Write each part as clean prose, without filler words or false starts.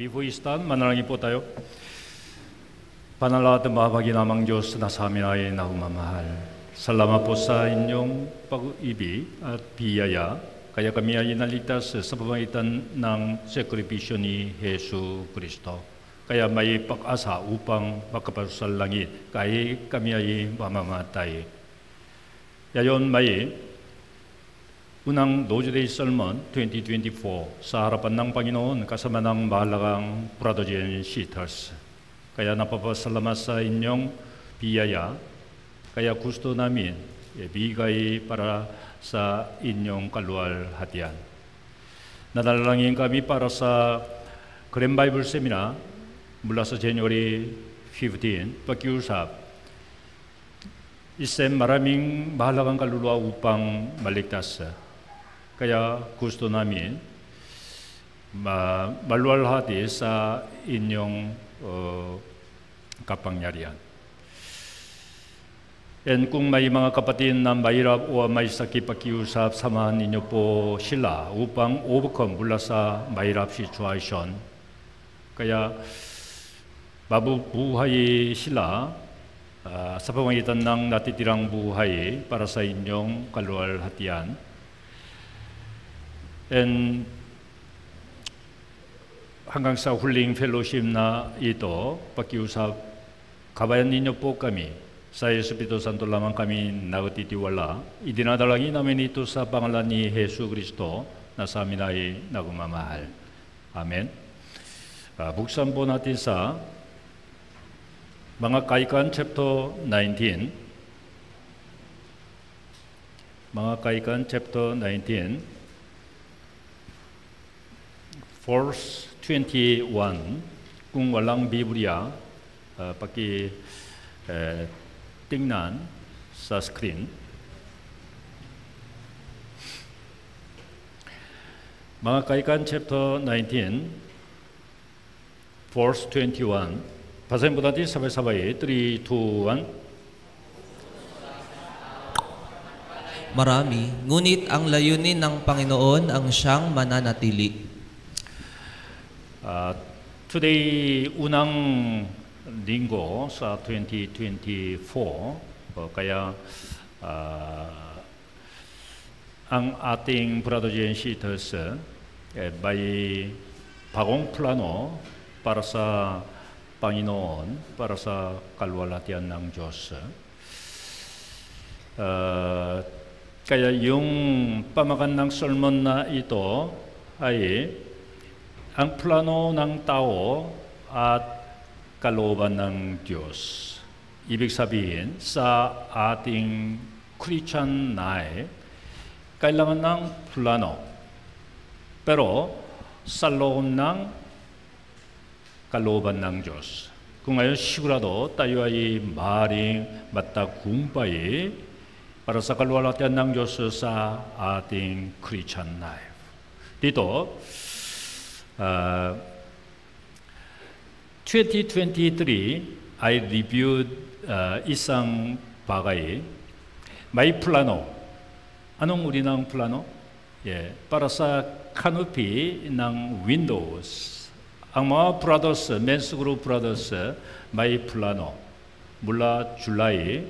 Before we start, manalangin po tayo. Banal at mapaginamang Diyos na sa amin ay nakumamahal. Salamat po sa inyong pag-ibig at biyaya. Kaya kami ay naligtas sa pamamagitan ng sakripisyo ni Hesu Kristo. Kaya may pag-asa upang makapasal langit. Kaya kami ay mamamatay. Yayon may unang Lord's Day Sermon 2024 sa harapan ng Panginoon kasama ng mahalagang brothers and sisters. Kaya napapasalamat sa inyong biyaya. Kaya gusto namin ibigay para sa inyong kaluwalhatian. Nanalangin kami para sa Grand Bible Seminar mula sa January 15 pag-iusap. Isang maraming mahalagang kaluluwa upang maligtas. Kaya gusto namin maluwalhati sa inyong kapangyarihan. And kung may mga kapatid na mahirap o may sakit pakiusap, samahan ninyo po sila upang overcome mula sa mahirap situation. Kaya mabubuhay sila sa pamamagitan ng natitirang buhay para sa inyong kaluwalhatian. And hanggang sa huling fellowship na ito, pakiusap, kabayan ninyo po kami. Sa Espiritu Santo lamang kami nagtitiwala. Idinadalangin namin ito sa pangalan ni Hesu Kristo na sa amin ay nagmamahal. Amen. Buksan po natin sa mga Kaikan chapter 19. Mga Kaikan chapter 19. Verse 21. Kung walang Biblia, tingnan sa screen. Mga Kaikan chapter 19, verse 21. Basahin po natin sabay-sabay. 3, 2, 1. Marami, ngunit ang layunin ng Panginoon ang siyang mananatili. Today, unang linggo sa 2024, kaya ang ating brothers and sisters may bagong plano para sa Panginoon, para sa kaluwalhatian ng Diyos. Kaya yung pamakan ng sermon na ito ay ang plano ng tao at kalooban ng Diyos. Ibig sabihin, sa ating Christian life, kailangan ng plano. Pero sa loob ng kalooban ng Diyos. Kung ngayon sigurado tayo ay maaaring magtagumpay para sa kaluwalhatian ng Diyos sa ating Christian life. Dito, 2023, I reviewed isang bagay. May plano. Anong uri ng plano? Para sa canopy ng windows. Ang mga brothers, men's group brothers, may plano. Mula July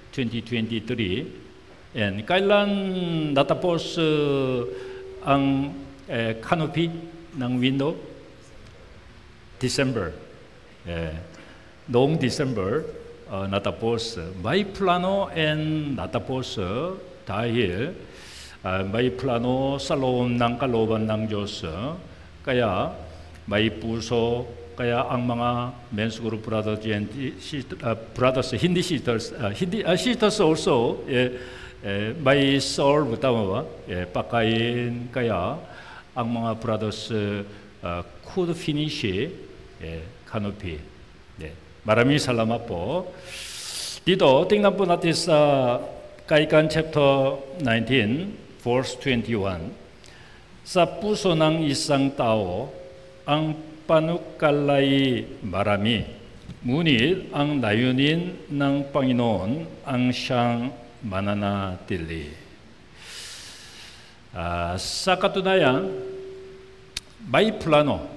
2023, and kailan natapos ang canopy ng window? December. Noong December, natapos. May plano and natapos dahil may plano sa loob ng kalooban ng Diyos. Kaya may puso, kaya ang mga men's group brothers and brothers, hindi sisters, sisters also, may soul, tama ba? Pakain, kaya ang mga brothers could finish canopy. Maraming salamat po. Dito, tingnan po natin sa Kaikan chapter 19, verse 21. Sa puso ng isang tao, ang panukalay marami. Ngunit ang layunin ng Panginoon ang siyang mananatili. Sa katunayan, may plano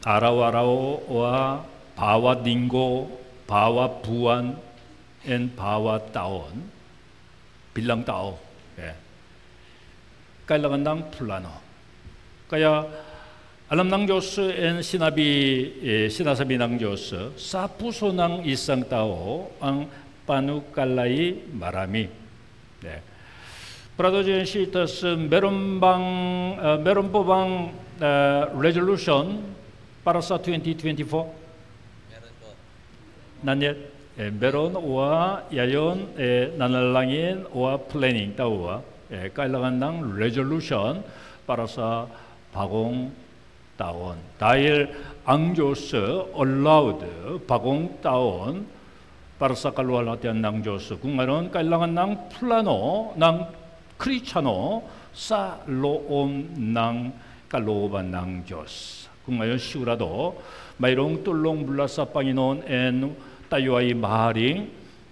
Araw-araw bawat linggo, bawat buwan, and bawat taon, bilang tao, kailangan ng plano. Kaya alam ng Diyos and sinasabi ng Diyos, sa puso ng isang tao ang panukalay marami. Brothers and sisters, meron po bang resolution para sa 2024? Meron po. Not yet. Meron o yayon nanalangin o planning tao. Kailangan ng resolution para sa bagong taon. Dahil ang Diyos allowed bagong taon para sa kaluwalhatian ng Diyos. Kung ngayon, kailangan ng plano ng Kristiyano sa loob ng kalooban ng Diyos. Kung ngayon sigurado, mayroong tulong mula sa Panginoon and tayo ay maaaring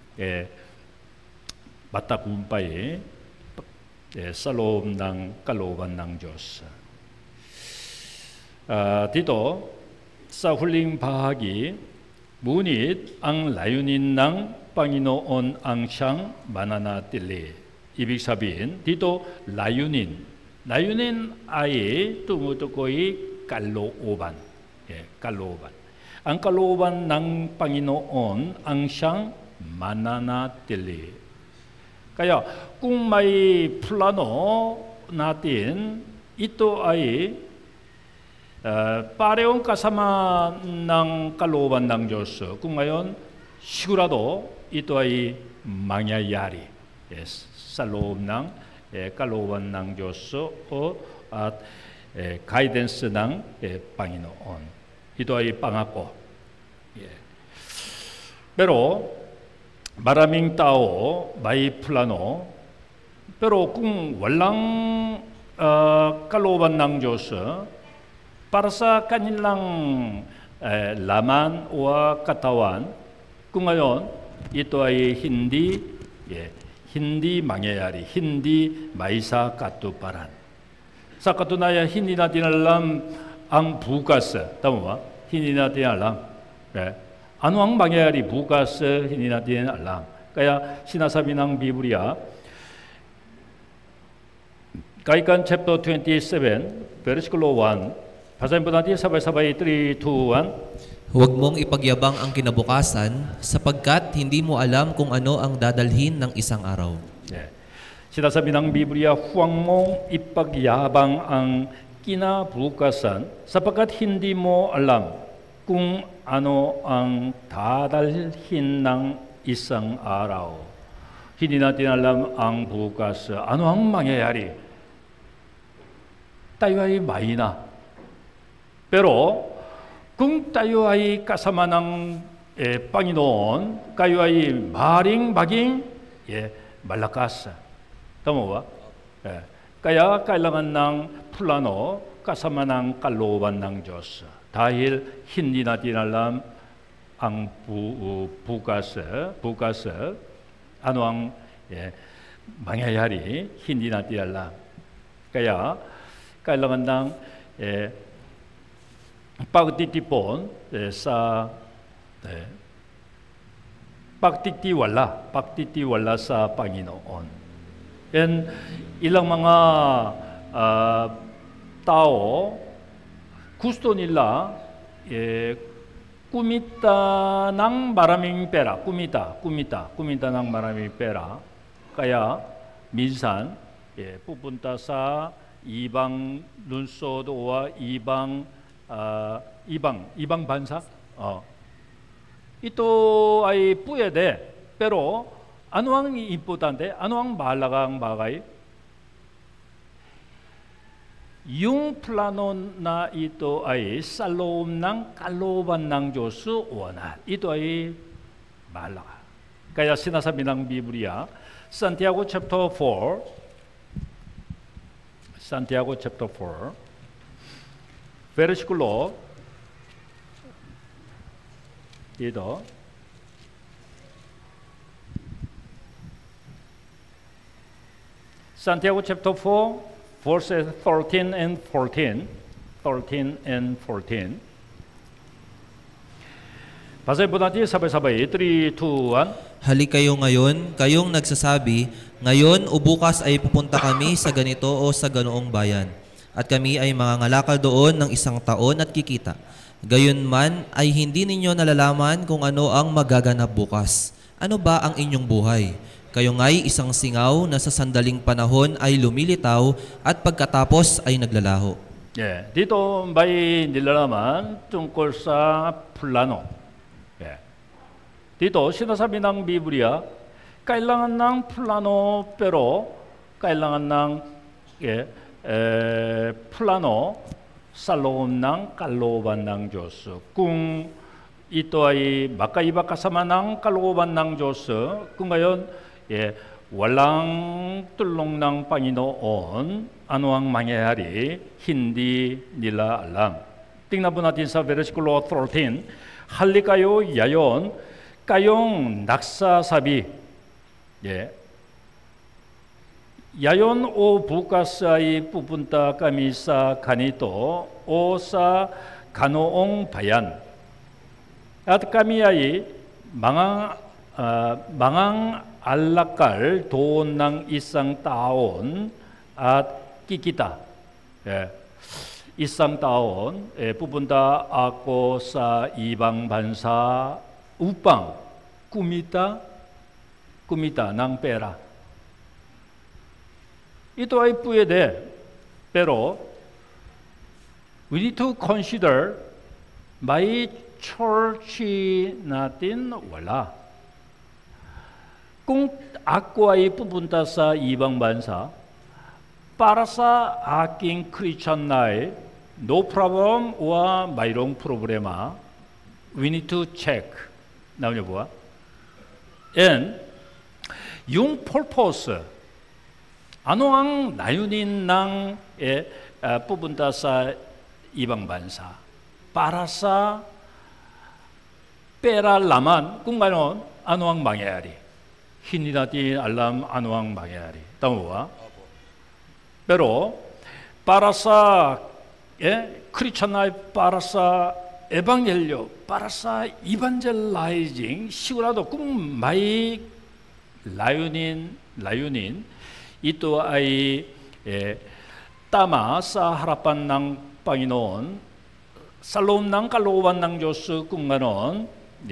matagumpay sa loob ng kalooban ng Diyos. Dito, sa huling bahagi, ngunit ang layunin ng Panginoon ang siyang mananatili. Ibig sabihin, dito layunin. Layunin ay tumutukoy kalooban. Kalooban. Ang kalooban ng Panginoon ang siyang mananatili. Kaya kung may plano natin, ito ay parehong kasama ng kalooban ng Diyos. Kung ngayon, sigurado ito ay mangyayari. Sa loob ng kalooban ng Diyos at guidance ng Panginoon. Ito ay pangako. Pero maraming tao may plano, pero kung walang kalooban ng Diyos para sa kanilang laman o katawan, kung ngayon ito ay hindi mangyayari, hindi maisakatuparan. Sa katunayan, hindi natin alam ang bukas. Tama ba? Hindi natin alam. Ano ang mangyayari bukas, hindi natin alam. Kaya sinasabi ng Biblia, Kaikan chapter 27, versikulo 1, basahin po natin sabay-sabay 3, 2, 1. Huwag mong ipagyabang ang kinabukasan sapagkat hindi mo alam kung ano ang dadalhin ng isang araw. Sinasabi ng Biblia, huwag mong ipagyabang ang kinabukasan sapagkat hindi mo alam kung ano ang dadalhin ng isang araw. Hindi natin alam ang bukas, ano ang mangyayari. Tayo ay mahina. Pero kung tayo ay kasama ng Panginoon, kayo ay maaaring maging malakas. Tama ba? Kaya kailangan ng plano kasama ng kalooban ng Diyos. Dahil hindi natin alam ang bukas ano ang mangyayari, hindi natin alam. Kaya kailangan ng pagtitipon sa pagtitiwala sa Panginoon. And ilang mga tao gusto nila kumita ng maraming pera, kumita ng maraming pera. Kaya minsan pupunta sa ibang lungsod o ibang bansa. Ito ay pwede, pero ano ang importante? Ano ang mahalagang bagay? Yung plano na ito ay sa loob ng kalooban ng Diyos wanal. Ito ay mahalaga. Kaya sinasabi ng Biblia, Santiago chapter 4, versikulo dito, Santiago chapter 4, verses 13 and 14. Basahin po natin sabay-sabay. 3, 2, 1. Halik kayo ngayon, kayong nagsasabi, ngayon o bukas ay pupunta kami sa ganito o sa ganoong bayan. At kami ay mangangalakal doon ng 1 taon at kikita. Gayon man ay hindi ninyo nalalaman kung ano ang magaganap bukas. Ano ba ang inyong buhay? Kayo nga'y isang singaw na sa sandaling panahon ay lumilitaw at pagkatapos ay naglalaho. 예, dito may nilalaman tungkol sa plano. 예. Dito sinasabi ng Biblia, kailangan ng plano pero kailangan ng plano sa loob ng kalooban ng Diyos. Kung ito ay magkaiba kasama ng kalooban ng Diyos, kung ngayon walang tulong ng Panginoon, ano ang mangyayari, hindi nila alam. Tingnan po natin sa versikulo 13. Halikayo yayon, kayong nagsasabi. Yayon o bukas ay pupunta kami sa ganito o sa ganoong bayan. At kami ay mangang alakal doon ng 1 taon at kikita. 1 taon pupunta ako sa ibang bansa upang kumita ng pera. Ito ay pwede, pero we need to consider may church natin wala. Kung ako ay pupunta sa ibang bansa, para sa aking Christian life, no problem o mayroong problema, we need to check. Naunyo po? And yung purpose, ano ang layunin ng pupunta sa ibang bansa? Para sa pera laman, kung ano ang mangyayari? Hindi natin alam ano ang mangyayari. Tama ba? Pero para sa Christian life, para sa evangelyo, para sa evangelizing, sigurado kung may layunin, ito ay tama sa harapan ng Panginoon, sa loob ng kalooban ng Diyos, kung ganoon,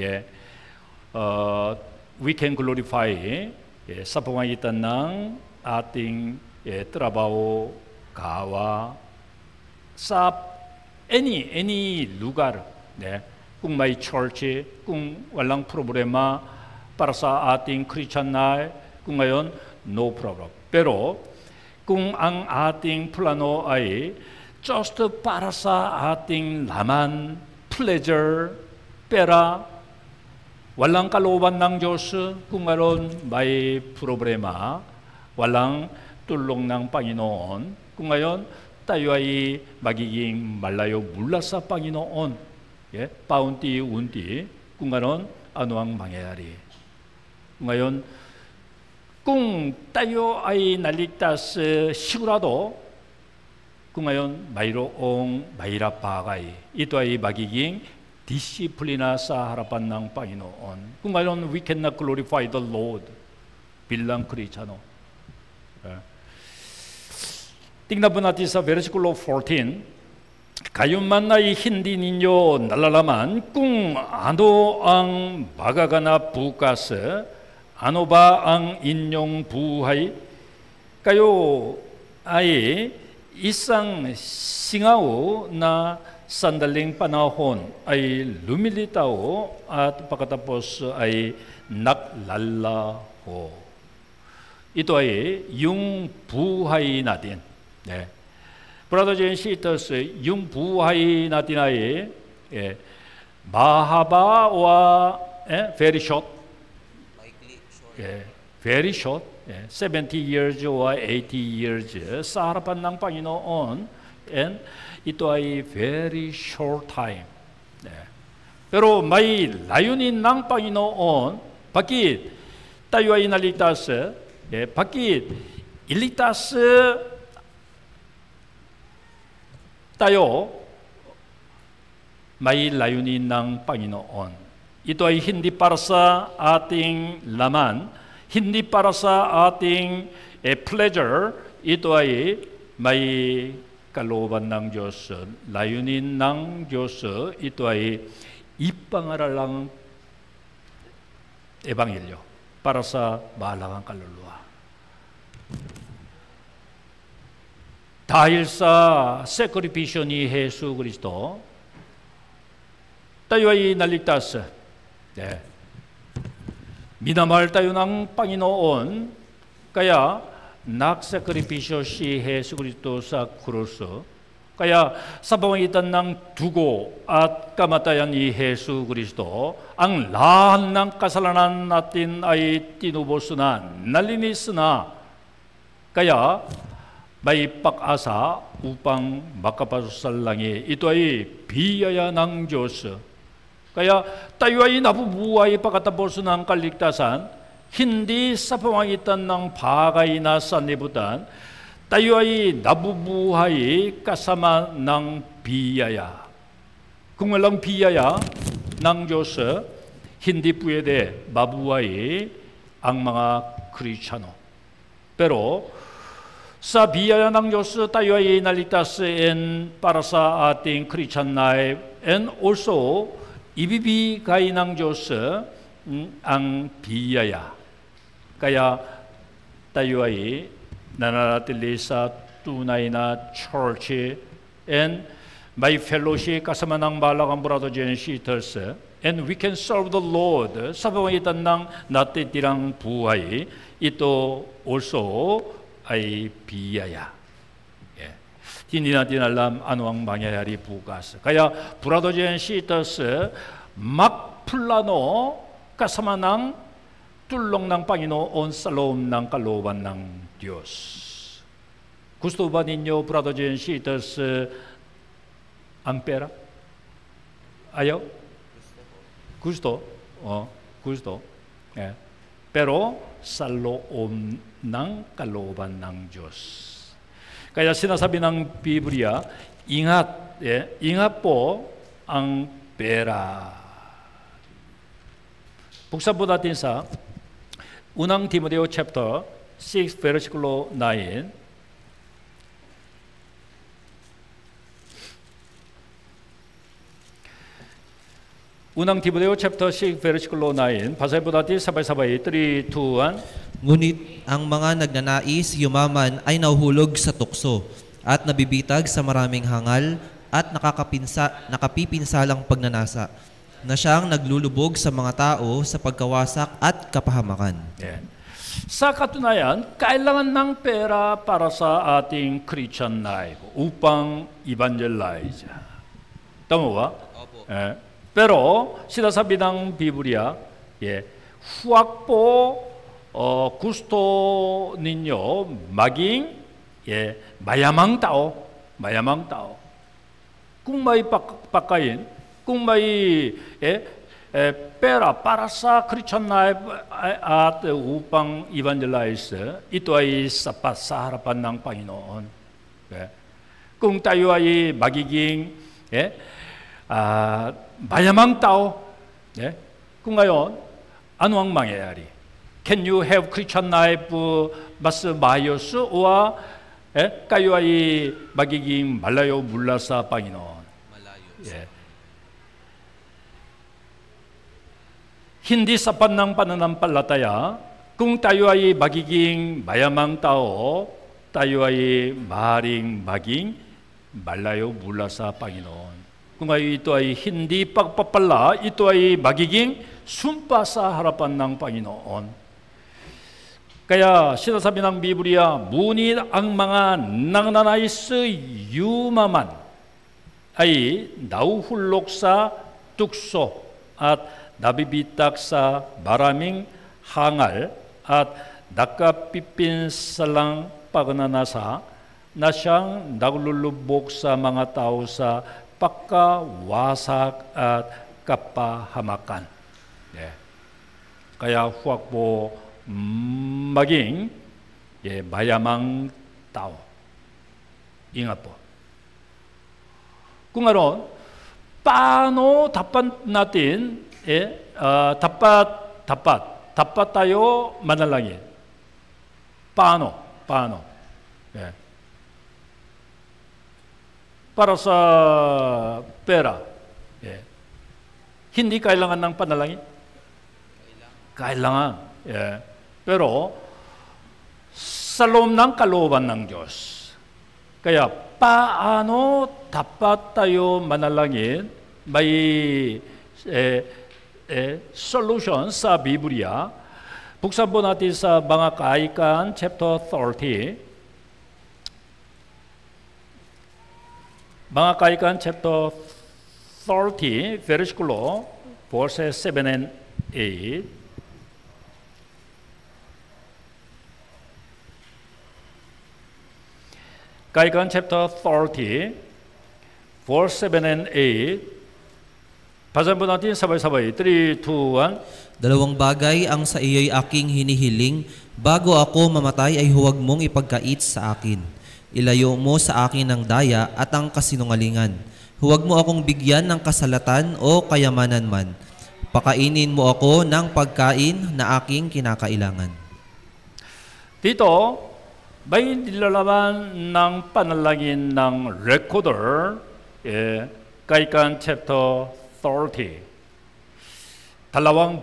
we can glorify sa pamamagitan ng ating trabaho, gawa, sa any lugar. Kung may church, kung walang problema para sa ating Christian life, kung ngayon, no problem. Pero kung ang ating plano ay just para sa ating laman, pleasure, pera, walang kalooban ng Diyos, kung meron may problema, walang tulong ng Panginoon, kung ngayon tayo ay magiging malayo mula sa Panginoon, paunti-unti, kung meron, ano ang mangyayari. Ngayon, kung tayo ay naligtas sigurado, kung ngayon mayroong mahirap bagay, ito ay magiging disiplina sa harapan ng Panginoon. Kung ngayon we cannot glorify the Lord bilang Kristiyano. Tingnan po natin sa versikulo 14. Kayo man ay hindi ninyo nalalaman kung ano ang magaganap bukas, ano ba ang inyong buhay? Kayo ay isang singaw na sandaling panahon ay lumilitaw at pagkatapos ay naglalaho. Ito ay yung buhay natin. Brother and sisters, yung buhay natin ay mahaba o very short. Very short, 70 years o 80 years sa harapan ng Panginoon, and ito ay very short time. Pero may layunin ng Panginoon, bakit tayo ay naligtas? Bakit iligtas tayo? May layunin ng Panginoon. ito ay hindi para sa ating laman, hindi para sa ating pleasure, ito ay may kalooban ng Diyos, layunin ng Diyos, ito ay ipangaral ang ebanghelyo para sa bahalang kaluluwa. Dahil sa sakripisyo ni Hesu Kristo, tayo ay naligtas. Minamahal tayo ng Panginoon, kaya nagsakripisyo si Hesu Kristo sa krus. Kaya sa pamamagitan ng dugo at kamatayan ni Hesu Kristo, ang lahat ng kasalanan natin ay tinubos na, nalinis na. Kaya may pag-asa upang makapasok sa langit. Ito ay biyaya ng Diyos. Kaya tayo ay nabubuhay pagkatapos ng kaligtasan, hindi sa pamamagitan ng bagay na sanlibutan, tayo ay nabubuhay kasama ng biyaya. Kung walang biyaya ng Diyos, hindi pwede mabuhay ang mga Kristiyano. Pero sa biyaya ng Diyos, tayo ay naligtas para sa ating Christian life, and also ibibigay ng Diyos ang biyaya. Kaya tayo ay nananatili sa tunay na church and may fellowship kasama ng balakang brother and sisters, and we can serve the Lord sa pamamagitan ng natitirang buhay. Ito also ay biyaya. Hindi natin alam ano ang mangyayari bukas. Kaya brother and sisters, magplano kasama ng tulong ng Panginoon sa loob ng kalooban ng Diyos. Gusto ba ninyo, brother and sisters, ang pera? Ayaw? Gusto? Gusto. Pero sa loob ng kalooban ng Diyos. Kaya sinasabi ng Biblia, ingat, ingat po ang pera. Buksan po natin sa unang Timoteo chapter 6, versikulo 9. unang Timoteo chapter 6, versikulo 9. Basahin po natin sabay-sabay. 3, 2, 1. Ngunit ang mga nagnanais yumaman ay nahuhulog sa tukso at nabibitag sa maraming hangal at nakapipinsalang pagnanasa na siyang naglulubog sa mga tao sa pagkawasak at kapahamakan. Sa katunayan, kailangan ng pera para sa ating Christian life upang evangelize. Tama ba? Opo. Pero sinasabi ng Biblia, huwag po gusto ninyo maging mayamang tao. Kung may pagkain, kung may pera para sa Christian life at upang evangelize, ito ay sapat sa harapan ng Panginoon. Kung tayo ay magiging mayamang tao, kung ngayon, ano ang mangyayari? Can you have Christian life mas maayos o kayo ay magiging malayo mula sa Panginoon? Malayo. Hindi sapat ng pananampalataya. Kung tayo ay magiging mayamang tao, tayo ay maaaring maging malayo mula sa Panginoon. Kung ito ay hindi pagpapala, ito ay magiging sumpa sa harapan ng Panginoon. Kaya sinasabi ng Biblia, ngunit ang mga nagnanais yumaman ay nahuhulog sa tukso at nabibitag sa maraming hangal at nakapipinsalang pagnanasa na siyang naglulubog sa mga tao sa pagkawasak at kapahamakan. Kaya huwag po maging mayamang tao. Ingat po. Kung ano, paano dapat natin dapat tayo manalangin. Paano? Para sa pera, hindi kailangan ng panalangin? Kailangan. Pero sa loob ng kalooban ng Diyos. Kaya paano dapat tayo manalangin? May solution sa Biblia. Buksan po natin sa Mga Kawikaan chapter 30. Mga Kawikaan chapter 30, versículo verses 7 and 8. Kawikaan chapter 30, verse 7 and 8. Basahin po natin sabay-sabay. 3, 2, 1. Dalawang bagay ang sa iyo'y aking hinihiling, bago ako mamatay ay huwag mong ipagkait sa akin. Ilayo mo sa akin ang daya at ang kasinungalingan. Huwag mo akong bigyan ng kasalatan o kayamanan man. Pakainin mo ako ng pagkain na aking kinakailangan. Dito, may nilalaman ng panalangin ng recorder, Kawikaan chapter 30. Dalawang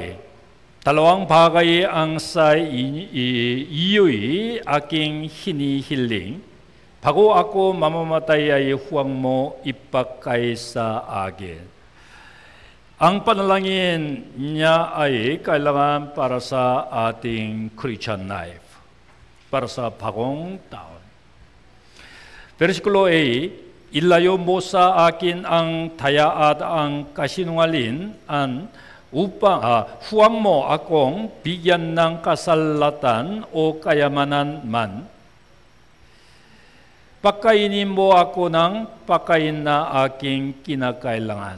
bagay ang sa iyo'y aking hinihiling, bago ako mamamatay ay huwag mo ipagkait sa akin. Ang panalangin niya ay kailangan para sa ating Christian life, para sa bagong taon. Versikulo 8, ilayo mo sa akin ang daya at ang kasinungalingan upang huwag mo akong bigyan ng kasalatan o kayamanan man. Pakainin mo ako ng pakain na aking kinakailangan.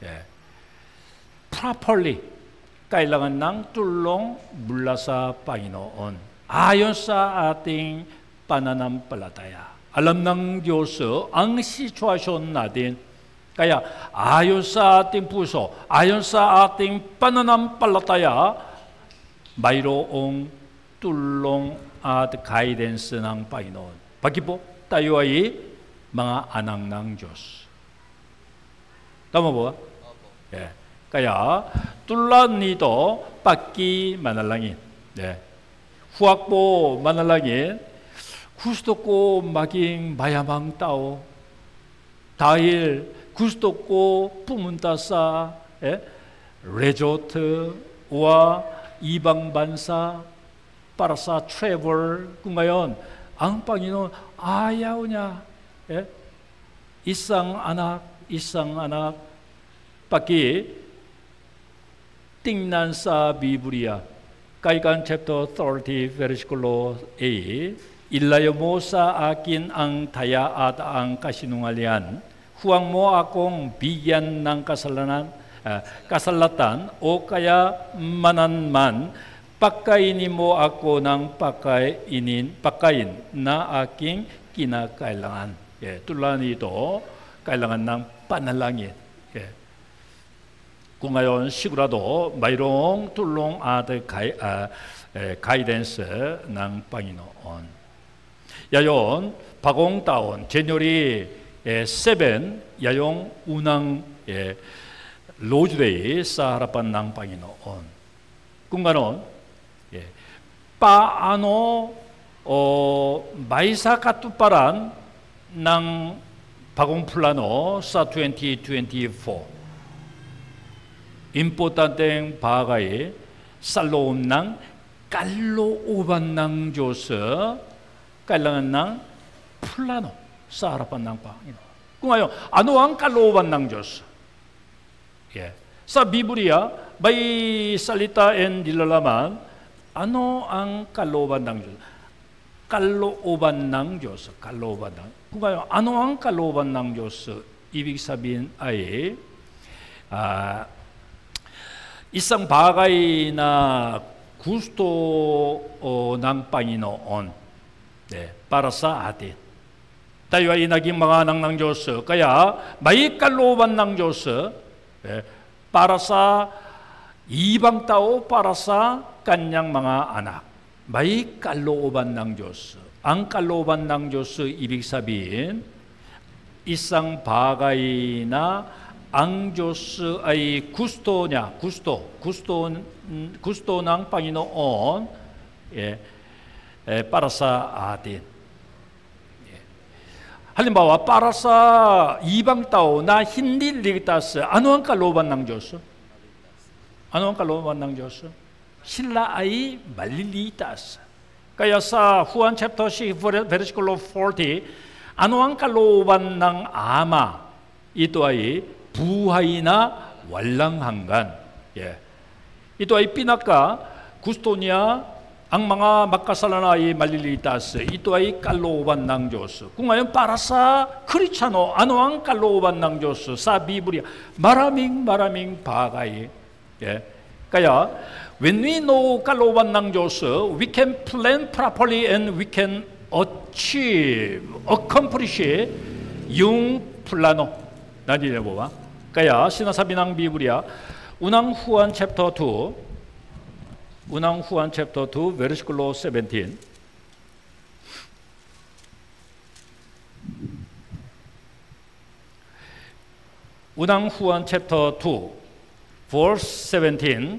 Properly, kailangan ng tulong mula sa Panginoon ayon sa ating pananampalataya. Alam ng Diyos ang sitwasyon natin. Kaya ayon sa ating puso, ayon sa ating pananampalataya, mayroong tulong at guidance ng Panginoon. Bakit po? Tayo ay mga anak ng Diyos. Tama ba? Kaya tulad nito, pagki manalangin. Huwag po manalangin, gusto ko maging mayamang tao dahil gusto ko pumunta sa resort와 ibang bansa para sa travel. Kung ngayon, ang Panginoon ayaw niya. Isang anak, paki tingnan sa Biblia. Kawikaan chapter 30, versikulo 8. Ilayo mo sa akin ang daya at ang kasinungalingan. Huwag mo akong bigyan ng kasalatan o kaya mananman. Pakainin mo ako ng pakain na aking kinakailangan. Tulad nito, kailangan ng panalangin. Kung ngayon sigurado mayroong tulong at guidance ng Panginoon. Yayon, bagong taon, January 7, yayong unang Lord's Day sa harapan ng Panginoon. Kung ganoon, paano may sa katuparan ng bagong plano sa 2024? Importanteng bagay sa loob ng kalooban ng Diyos, kailangan ng plano sa harapan ng Panginoon. Kung ngayon, ano ang kalooban ng Diyos? Sa Biblia, may salita and nilalaman, ano ang kalooban ng Diyos? Kalooban ng Diyos. Kung ngayon, ano ang kalooban ng Diyos? Ibig sabihin ay, isang bagay na gusto ng Panginoon para sa atin. Tayo ay naging mga anak ng Diyos. Kaya may kalooban ng Diyos para sa Ibang tao para sa kanyang mga anak. May kalooban ng Diyos. Ang kalooban ng Diyos ibig sabihin, isang bagay na ang Diyos ay gusto ng Panginoon para sa atin. Halimbawa, para sa ibang tao na hindi ligtas, ano ang kalooban ng Diyos? Ano ang kalooban ng Diyos? Sila ay malilitas. Kaya sa Juan chapter 6, versikulo 40, ano ang kalooban ng Ama? Ito ay buhay na walang hanggan. Ito ay pinaka gusto niya ang mga makasalanan ay malilitas. Ito ay kalooban ng Diyos. Kung ngayon para sa Kristiyano, ano ang kalooban ng Diyos? Sa Biblia, maraming bagay. Kaya, when we know kalooban ng Diyos, we can plan properly and we can accomplish yung plano. Nadinig mo ba? Kaya, sinasabi ng Biblia, unang Juan chapter 2, versikulo 17. unang Juan chapter 2, verse 17.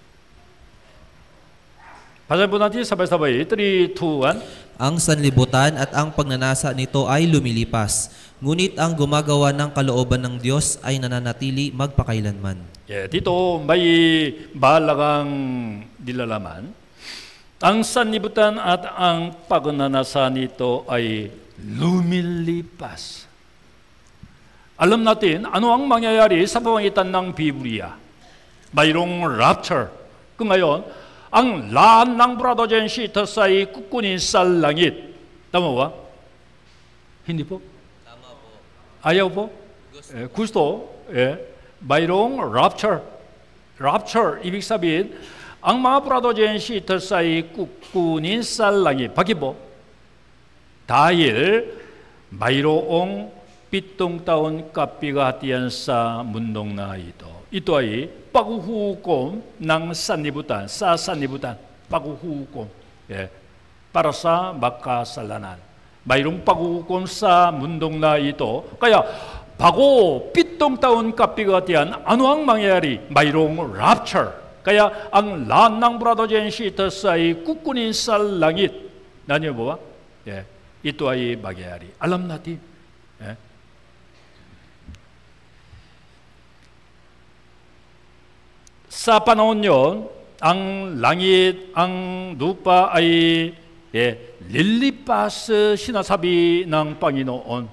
Basahin po natin sabay-sabay. 3, 2, 1. Ang sanlibutan at ang pagnanasa nito ay lumilipas, ngunit ang gumagawa ng kalooban ng Diyos ay nananatili magpakailanman. Dito may mahalagang nilalaman. Ang sanlibutan at ang pagnanasa nito ay lumilipas. Alam natin ano ang mangyayari sa pamamagitan ng Biblia. Mayroong rapture. Kung ngayon, ang lahat ng brother and sisters ay kukunin sa langit. Tama ba? Hindi po? Tama po. Ayaw po? Gusto. Mayroong rapture. Rapture, ibig sabihin, ang mga brother and sisters ay kukunin sa langit. Bakit po? Dahil mayroong 7 taon kapigatian sa mundong na ito. Ito ay paghuhukom ng sanlibutan, sa sanlibutan, paghuhukom para sa makasalanan. Mayroong paghuhukom sa mundong na ito. Kaya bago 7 taon kapigatian, ano ang mangyayari? Mayroong rapture. Kaya ang lahat ng brother and sisters ay kukunin sa langit. Naniyo ba? Ito ay mangyayari. Alam natin. Sa panahon yon, ang langit, ang lupa ay lilipas sinasabi ng Panginoon.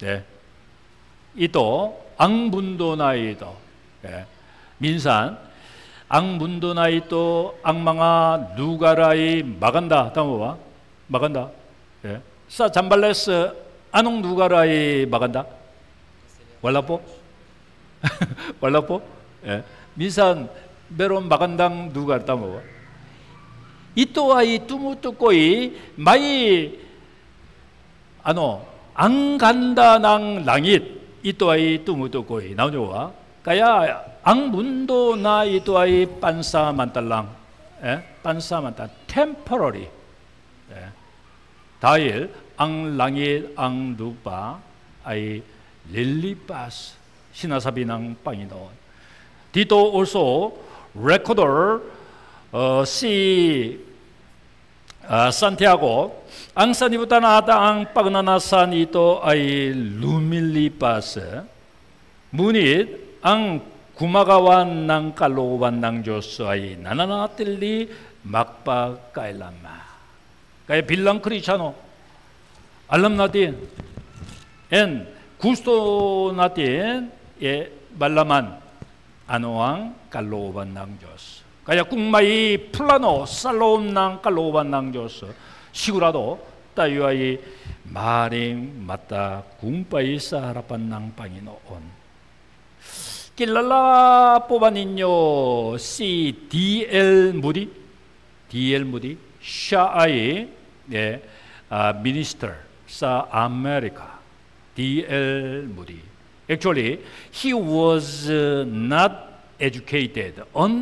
Ito, ang mundo na ito. Minsan, ang mundo na ito, ang mga lugar ay maganda. Tama ba? Maganda. Sa Zambales, anong lugar ay maganda? Wala po? Wala po? Minsan, meron magandang lugar, tama ba? Ito ay tumutukoy may ang ganda ng langit. Ito ay tumutukoy. Naunyo ba? Kaya ang mundo na ito ay pansamantalang. Pansamantalang. Temporary. Dahil ang langit, ang lupa ay lilipas. Sinasabi ng Panginoon. Dito also, recorder si Santiago, ang sanlibutan at ang pagnanasa nito ay lumilipas. Ngunit ang gumagawa ng kalooban ng Diyos ay nananatili magpakailanman. Kaya bilang Kristiyano, alam natin, and gusto natin malaman ano ang kalooban ng Diyos. Kaya kung may plano sa loob ng kalooban ng Diyos, sigurado tayo ay maaaring matagumpay sa harapan ng Panginoon. Kilala po ba ninyo si D.L. Moody? D.L. Moody? Siya ay minister sa Amerika. D.L. Moody. Actually, he was not uneducated.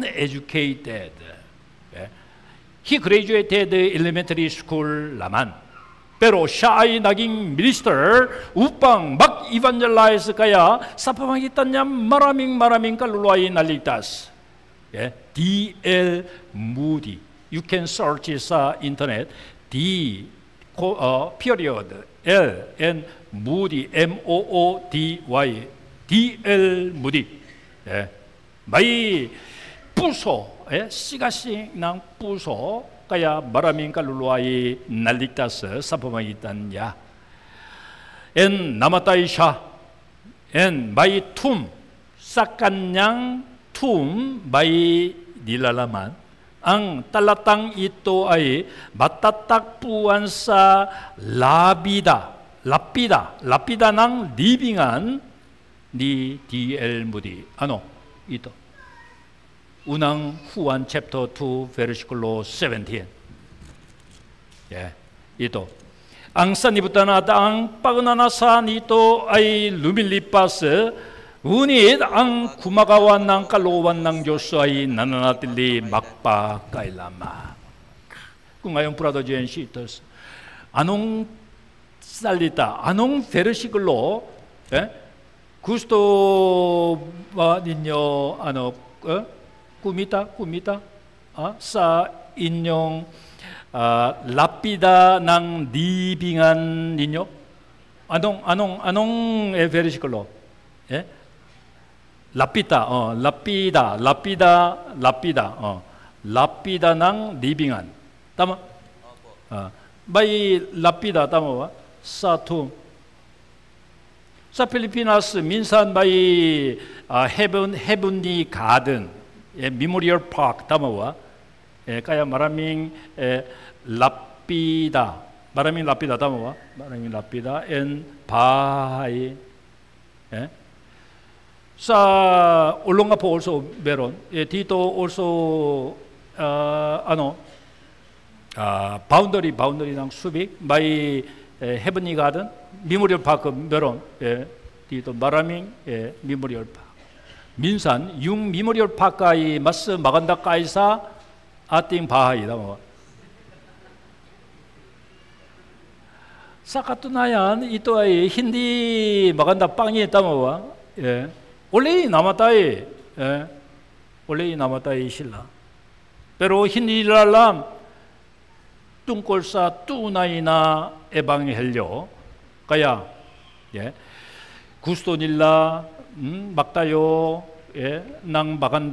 He graduated elementary school naman. Pero siya ay naging minister upang mag-evangelize kaya sa pamamagitan niya maraming kaluluwa ay naligtas. D.L. Moody. You can search sa internet. Period. L and Moody. M-O-O-D-Y. D.L. Moody. May puso. sigasing ng puso. Kaya maraming kaluluwa ay naligtas sa pamamagitan niya. And namatay siya. And may tomb. Sa kanyang tomb may nilalaman. Ang talatang ito ay matatagpuan sa lapida ng libingan ni D.L. Moody. Ano? Ito. Unang Juan chapter 2 versikulo 17. Ito. Ang sanlibutan at ang pagnanasa nito ay lumilipas, ngunit ang kumagawa ng kalooban ng Diyos ay nananatili magpakailanman. Kung ngayon, Brother Jensitos, anong salita, anong versikulo gusto ba ninyo kumita sa inyong lapida ng libingan ninyo? Anong versikulo? lapida ng libingan. Tama? May lapida, tama ba? Sa tomb. Sa Pilipinas, minsan may heavenly garden, memorial park, tama ba? Kaya maraming lapida, tama ba? Maraming lapida and bahay. Sa Olongapo also meron. Dito also boundary ng Subic, may heavenly garden, memorial park meron. Dito maraming memorial park. Minsan yung memorial park ay mas maganda kaysa ating bahay, tama ba? Sa katunayan, ito ay hindi maganda pangit, tama ba? 원래 namatay sila. Pero hindi nila alam tungkol sa tunay na ebanghelyo. Kaya gusto nila magtayo ng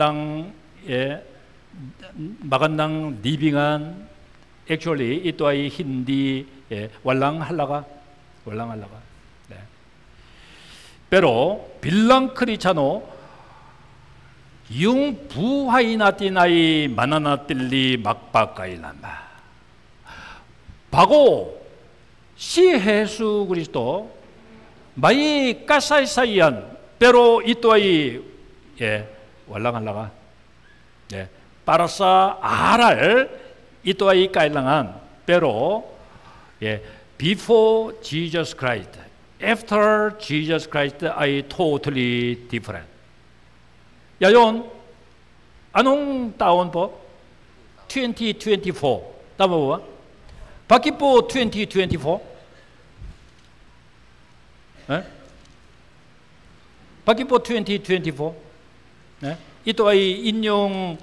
magandang libingan. Actually, ito ay hindi walang halaga. Pero bilang Kristiyano, yung buhay natin ay mananatili magpakailanman. Bago si Yesu Kristo may kasaysayan, pero ito ay walang halaga. Para sa aral, ito ay kailangan. Pero before Jesus Christ, after Jesus Christ ay totally different. Yayon, anong taon po? 2024. Tama ba? Bakit po 2024? Bakit po 2024? Ito ay inyong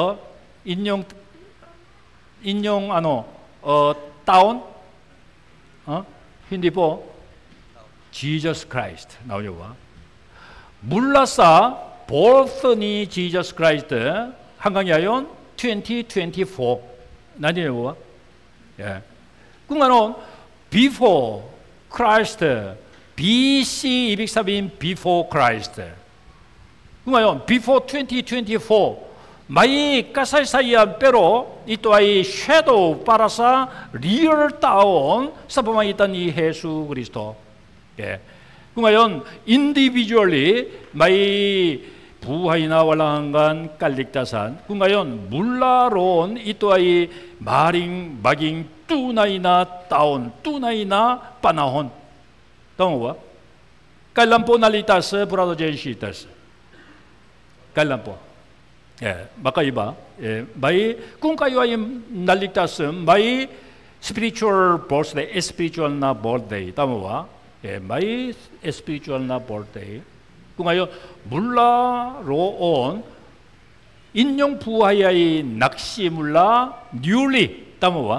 taon? Hindi po. Jesus Christ 나오죠 봐. 물라사 birth ni Jesus Christ 한강야연 2024 나뉘어요 봐. 그럼 before Christ BC 203 before Christ. 그럼 before 2024 may kasaysayan pero ito ay shadow para sa real taon sa pamamagitan ni Yesu Kristo. Ngayon, individually may buhay na walang hanggan kaligtasan. Kung ngayon, mula roon, ito ay maaaring maging tunay na taon, tunay na panahon. Tama ba? Kailan po naligtas, Brother Jensitas? Kailan po? Makaiba. May, kung kayo ay naligtas, may spiritual birthday, spiritual na birthday. Tama ba? May spiritual na birthday. Kung ngayon, mula roon, inyong buhay ay nagsimula newly. Tama ba?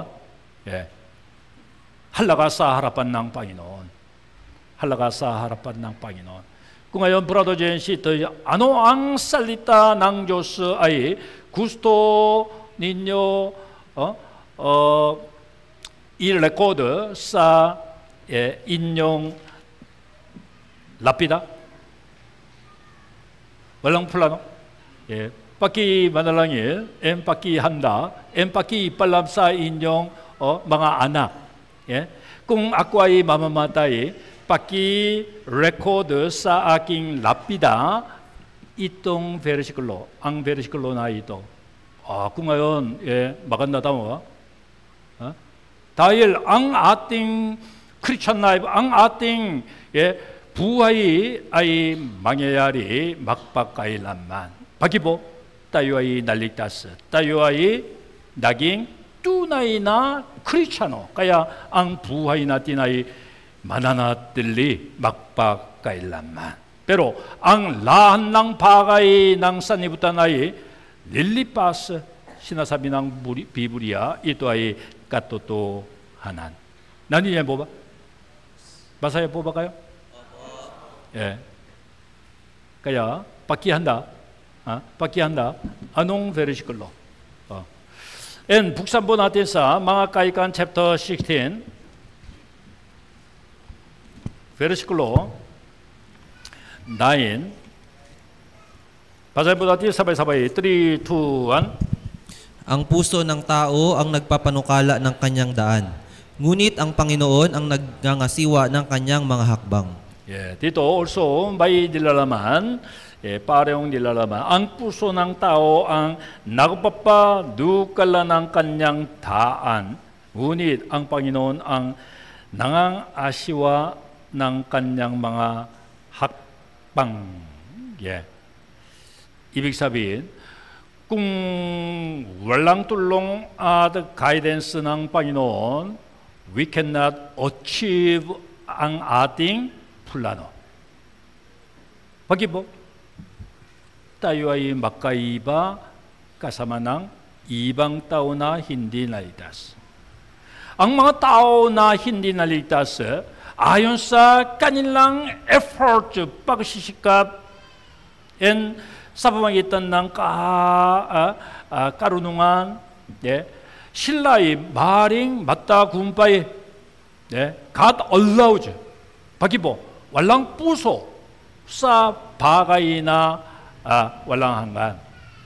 Halaga sa harapan ng Panginoon. Halaga sa harapan ng Panginoon. Kung ngayon, Brother James, ano ang salita ng Diyos ay gusto ninyo i-record sa inyong lapida? Walang plano. Paki-manalangin, paki-handa, paki-palab sa inyong mga anak. Kung ako ay mamamatay, paki-record sa aking lapida itong versikulo, ang versikulo na ito. Kung ngayon, maganda tama ba? Dahil ang ating Christian life, ang ating buhay ay mangyayari magpakailanman. Pagi po, tayo ay naligtas. Tayo ay naging tunay na Kristiyano. Kaya ang buhay natin ay mananatili magpakailanman. Pero ang lahat ng bagay ng sanlibutan ay lilipas. Sinasabi ng Biblia, ito ay katotohanan. Naniyan po ba? Basaya po ba kayo? Kaya pakihanda. pakihanda. Anong versikulo? And buksan po natin sa mga Kaikan chapter 16 versikulo 9. Basahin po natin sabay-sabay. 3, 2, 1. Ang puso ng tao ang nagpapanukala ng kanyang daan. Ngunit ang Panginoon ang nagngangasiwa ng kanyang mga hakbang. Dito also may nilalaman, parehong nilalaman. Ang puso ng tao ang nagpapanukala ng kanyang daan. Ngunit ang Panginoon ang nangangasiwa ng kanyang mga hakbang. Ibig sabihin, kung walang tulong at guidance ng Panginoon, we cannot achieve ang ating plano. Pag-ibo, tayo ay magkaiba kasama ng ibang tao na hindi naligtas. Ang mga tao na hindi naligtas, ayon sa kanilang effort, pagsisikap, and sa pamagitan ng karunungan, sila'y maring matagumpay. God allows. Pag-ibo, walang puso sa bagay na walang hanggan.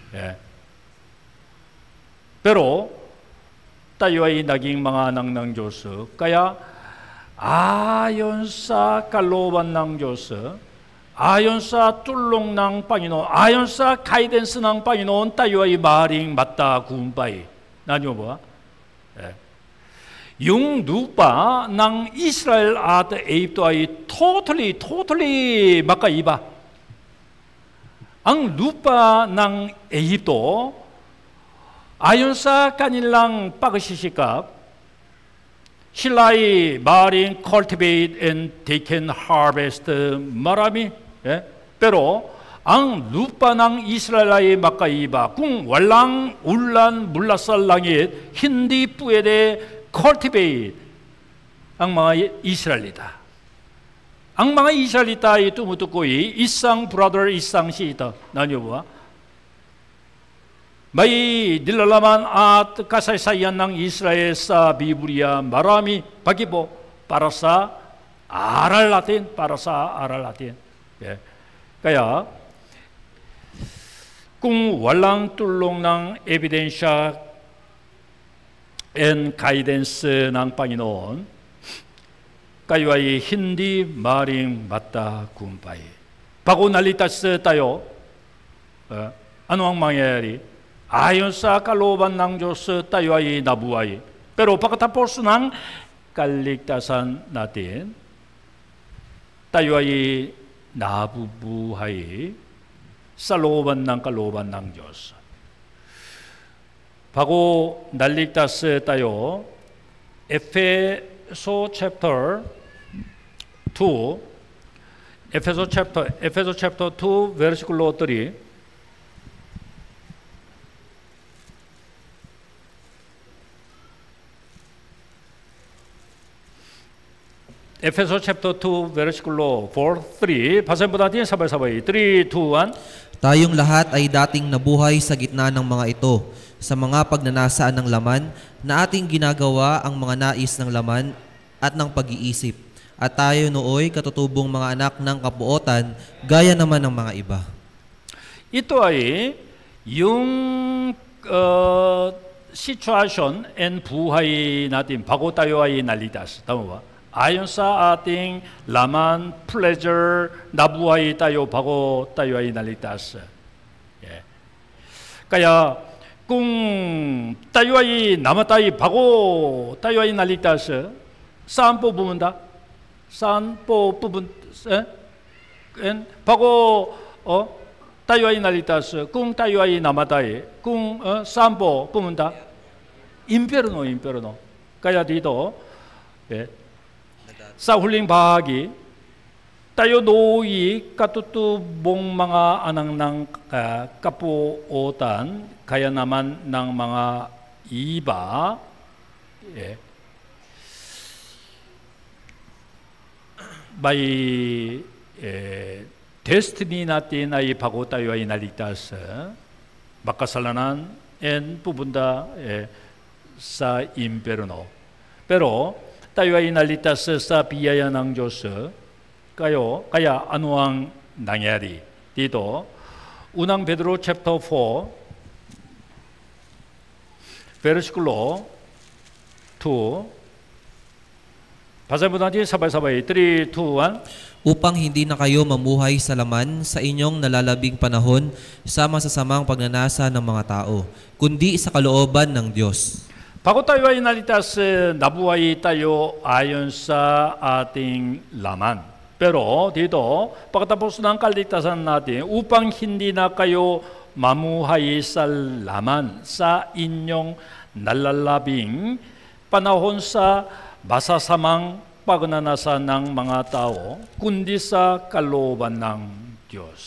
Pero tayo ay naging mga anak ng Diyos. Kaya ayon sa kalooban ng Diyos, ayon sa tulong ng Panginoon, ayon sa guidance ng Panginoon, tayo ay maring matagumpay. Nanyo ba? Yung lupa ng Israel at Egypto ay totally magkaiba. Ang lupa ng Egypto, ayon sa kanilang pagsisikap, sila'y maring cultivate and they can harvest marami. Pero ang lupa ng Israel ay magkaiba. Kung walang ulan mula sa langit, hindi pwede cultivate ang mga Israelita. Ang mga Israelita ay tumutukoy isang brother, isang sister. Nanyo ba? May nilalaman at kasaysayan ng Israel sa Biblia marami. Pag-ibo para sa aral natin, Kaya, kung walang tulong ng ebidensya and guidance ng Panginoon, kayo ay hindi maring matagumpay. Bago nalitas tayo, ano ang mangyayari? Ayon sa kalooban ng Diyos, tayo ay nabuhay. Pero pagkatapos ng kaligtasan natin, tayo ay nabubuhay sa kalooban ng Diyos. 바고 날릭다스 tayo Efeso chapter 2 Efeso chapter 2 versikulo 3 Efeso chapter 2 versikulo 4, 3 basahin po natin sabay-sabay 3, 2, 1 Tayong lahat ay dating nabuhay sa gitna ng mga ito, sa mga pagnanasaan ng laman, na ating ginagawa ang mga nais ng laman at ng pag-iisip. At tayo nooy katutubong mga anak ng kapuotan, gaya naman ng mga iba. Ito ay yung situation and buhay natin bago tayo ay nalitas. Tama ba? Ayon sa ating laman, pleasure, nabuhay tayo bago tayo ay nalitas. Yeah. Kaya kung tayo ay namatay bago tayo ay nalitas, saan po pumunta? Saan po pupunta? Bago tayo ay nalitas, kung tayo ay namatay, kung saan po pumunta? Impyerno. Kaya dito, sa huling bahagi, tayo nooy katutubong mga anak ng kapuotan, kaya naman ng mga iba, by destiny natin ay bago tayo ay naligtas, makasalanan, and pupunta sa impyerno. Pero tayo ay naligtas sa biyaya ng Diyos. Kaya ano ang nangyari? Dito, unang Pedro chapter 4, versikulo 2, basahin po natin sabay-sabay, 3, 2, 1 Upang hindi na kayo mamuhay sa laman sa inyong nalalabing panahon sa masasamang pagnanasa ng mga tao, kundi sa kalooban ng Diyos. Bago tayo ay nalitas, nabuhay tayo ayon sa ating laman. Pero dito, pagkatapos ng kaligtasan natin, upang hindi na kayo mamuhay sa laman, sa inyong nalalabing panahon sa masasamang pagnanasa ng mga tao, kundi sa kalooban ng Diyos.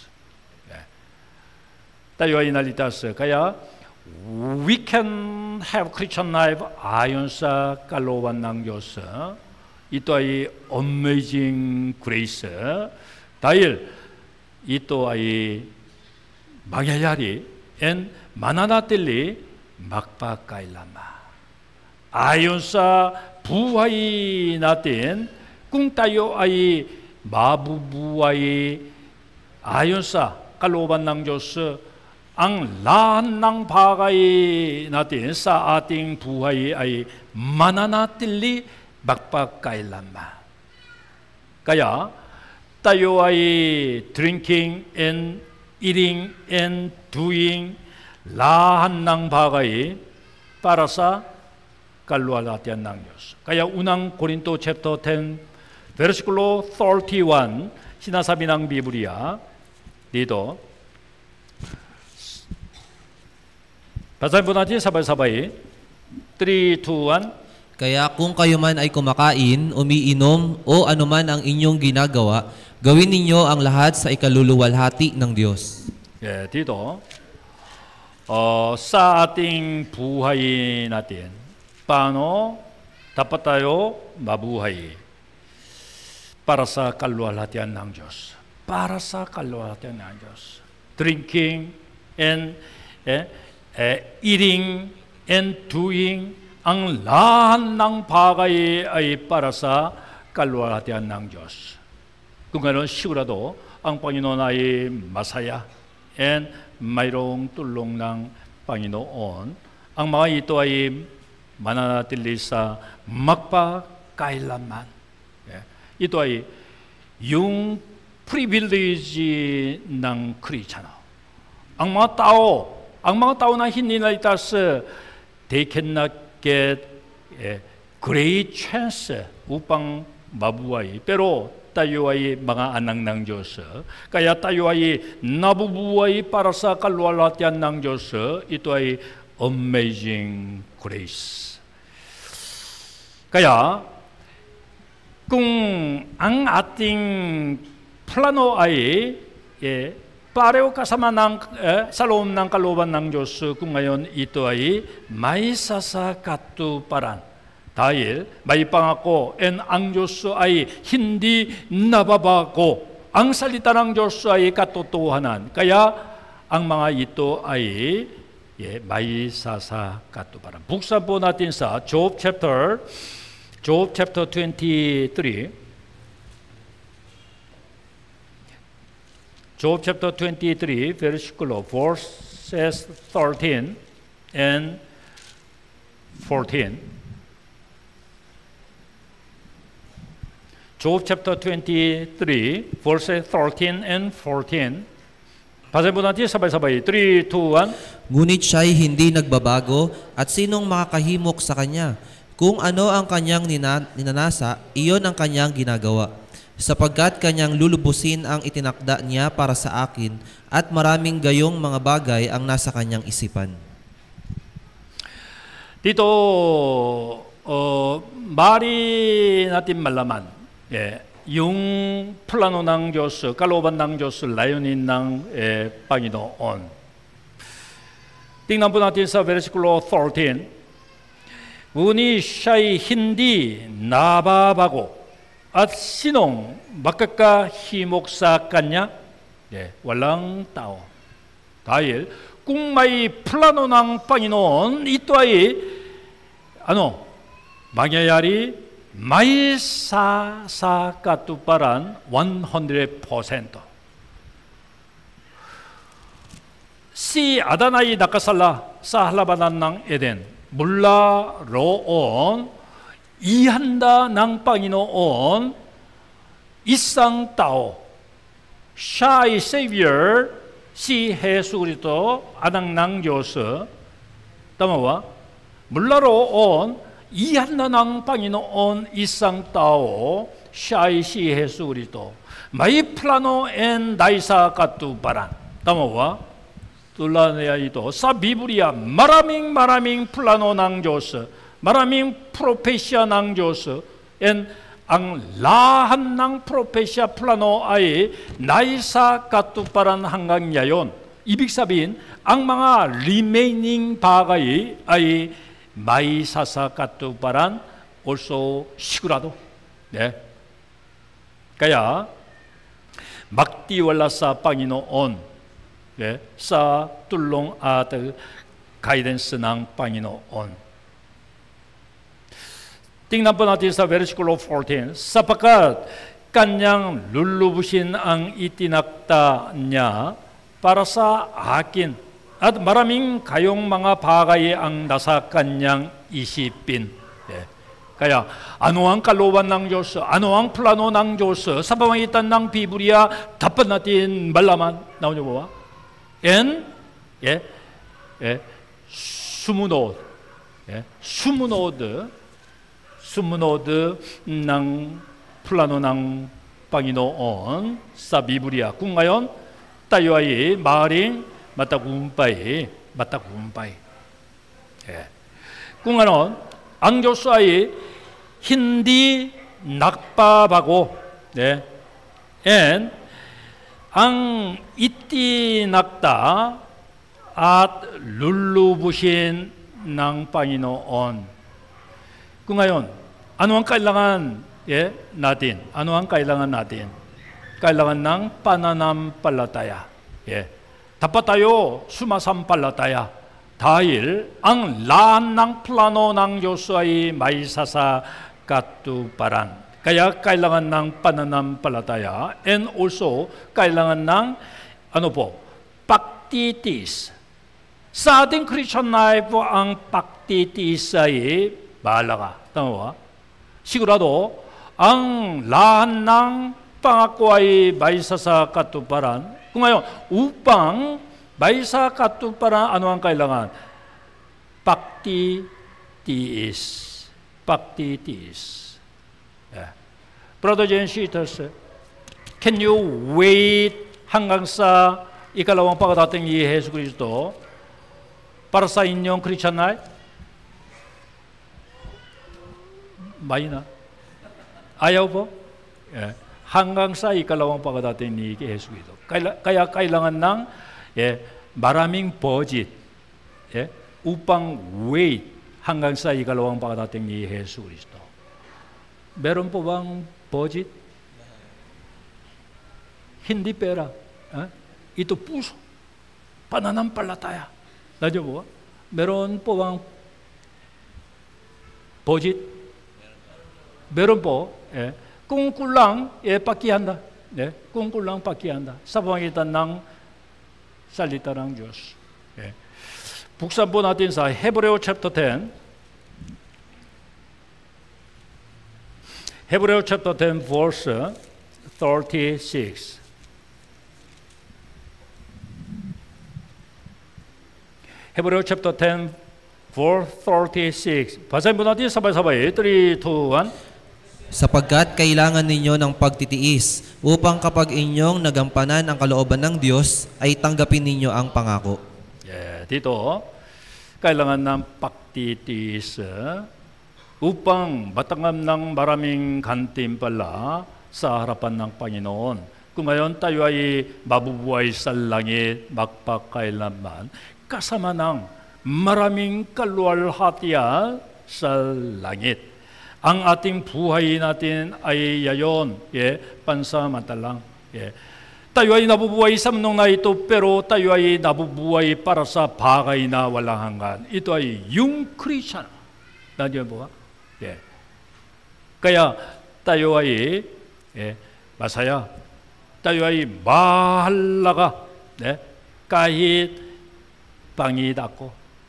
Tayo ay nalitas, kaya we can have Christian life ayon sa kalooban ng Diyos. Ito ay amazing grace. Dahil ito ay mangyayari and mananatili magpakailanman. Ayon sa buhay natin, kung tayo ay mabubuhay ayon sa kalooban ng Diyos, ang lahat ng bagay natin sa ating buhay ay mananatili magpakailanman. Kaya tayo ay drinking and eating and doing lahat ng bagay para sa kaluwalhatian ng Diyos. Kaya unang Korinto chapter 10 versikulo 31 sinasabi ng Biblia dito, basahin po natin sabay-sabay. 3, 2, 1 Kaya kung kayo man ay kumakain, umiinom, o anuman ang inyong ginagawa, gawin ninyo ang lahat sa ikaluluwalhati ng Diyos. dito, sa ating buhay natin, paano dapat tayo mabuhay para sa kaluwalhatian ng Diyos. Para sa kaluwalhatian ng Diyos. Drinking and eating and doing, ang lahat ng bagay ay para sa kaluwalhatian ng Diyos. Kung ganoon, sigurado ang Panginoon ay masaya and mayroong tulong ng Panginoon. Ang mga ito ay mananatili sa magpakailanman. Ito ay yung privilege ng Kristiyano. Ang mga tao na hindi naligtas, they cannot get a great chance upang mabuhay. Pero tayo ay mga anak ng Diyos. Kaya tayo ay nabubuhay para sa kaluwalhatian ng Diyos. Ito ay amazing grace. Kaya kung ang ating plano ay pareho kasama sa loob ng kalooban ng Diyos, kung ngayon ito ay may sasakatuparan. Dahil may pangako, and ang Diyos ay hindi nababago. Ang salita ng Diyos ay katotohanan. Kaya ang mga ito ay may sasakatuparan. Buksan po natin sa Job chapter 23. Job chapter 23, verses 13 and 14. Job chapter 23, verses 13 and 14. Basahin po natin sabay-sabay. 3, 2, 1. Ngunit siya'y hindi nagbabago, at sinong makakahimok sa kanya? Kung ano ang kanyang ninanasa, iyon ang kanyang ginagawa. Sapagkat kanyang lulubusin ang itinakda niya para sa akin, at maraming gayong mga bagay ang nasa kanyang isipan. Dito, mari natin malaman, yung plano ng Diyos, kalooban ng Diyos, layunin ng Panginoon. Tingnan po natin sa versikulo 13. Ngunit siya'y hindi nababago, at sinong makakahimok sa kanya? Walang tao. Dahil kung may plano ng Panginoon, ito ay mangyayari, may sasakatuparan 100%. Si Adan ay nakasala sa halabanan ng Eden. Mula roon, ihanda ng Panginoon isang tao. Siya ay Savior, si Jesus Cristo, anak ng Diyos. Tama ba? Mula roon, ihanda ng Panginoon isang tao. Siya ay si Jesus Cristo. May plano and naisakatuparan. Tama ba? tulad niya ito. Sa Biblia, maraming plano ng Diyos, maraming propesya ng Diyos, and ang lahat ng propesya plano ay naisakatuparan hanggang ngayon. Ibig sabihin, ang mga remaining bagay ay may sasakatuparan also sigurado. 네. Kaya magtiwala sa Panginoon, sa tulong at guidance ng Panginoon. Tingnan po natin sa versikulo 14. Sapagkat kanyang lulubusin ang itinakda niya para sa akin, at maraming kayong mga bagay ang nasa kanyang isipin. Kaya ano ang kalooban ng Diyos, ano ang plano ng Diyos sa pamamagitan ng Biblia, dapat natin malaman. Naon niyo ba? And sumunod ng plano ng Panginoon sa Biblia. Kung ngayon tayo ay maaaring matagumpay. Kung ano, ang Diyos ay hindi nagbabago. And ang itinakda at lulubusin ng Panginoon. Kung ngayon, ano ang kailangan natin? Ano ang kailangan natin? Kailangan ng pananampalataya. Dapat tayo sumasampalataya dahil ang lahat ng plano ng Diyos ay may sasakatuparan. Kaya kailangan ng pananampalataya, and also kailangan ng pagtitis. Sa ating Christian life, ang pagtitis ay bahala ka. Tama ba? Sigurado, ang lahat ng pangako ay may sasakatuparan. Kung ngayon, upang may sasakatuparan, ano ang kailangan? Pagtitiis. Brother and sisters, can you wait hanggang sa ikalawang pagdating ni Jesus Cristo para sa inyong Christian life? Mahina. Ayaw po? Hanggang sa ikalawang pagdating ni Yesu Kristo. Kaya kailangan ng maraming budget upang wait hanggang sa ikalawang pagdating ni Yesu Kristo. Meron po bang budget? Hindi pera. Ito puso. Pananampalataya. Nadyo po ba? Meron po bang budget? Meron po. Kung kulang, pakihanda. Kung kulang, pakihanda. Sa pamagitan ng salita ng Diyos. Buksan po natin sa Hebreo chapter 10. Hebreo chapter 10 verse 36. Hebreo chapter 10 verse 36. Basahin po natin sabay-sabay. 3, 2, 1. Sapagkat kailangan ninyo ng pagtitiis upang kapag inyong nagampanan ang kalooban ng Diyos, ay tanggapin ninyo ang pangako. Dito, kailangan ng pagtitiis upang batangan ng maraming gantimpala sa harapan ng Panginoon. Kung ngayon tayo ay mabubuhay sa langit magpakailanman, kasama ng maraming kaluwalhatian sa langit. Ang ating buhay natin ay yayon, pansamantalang. Tayo ay nabubuhay sa mundong na ito, pero tayo ay nabubuhay para sa bagay na walang hanggan. Ito ay yung Christian. Nandiyan po ba? Kaya tayo ay masaya. Tayo ay mahalaga. Kahit pangit ako.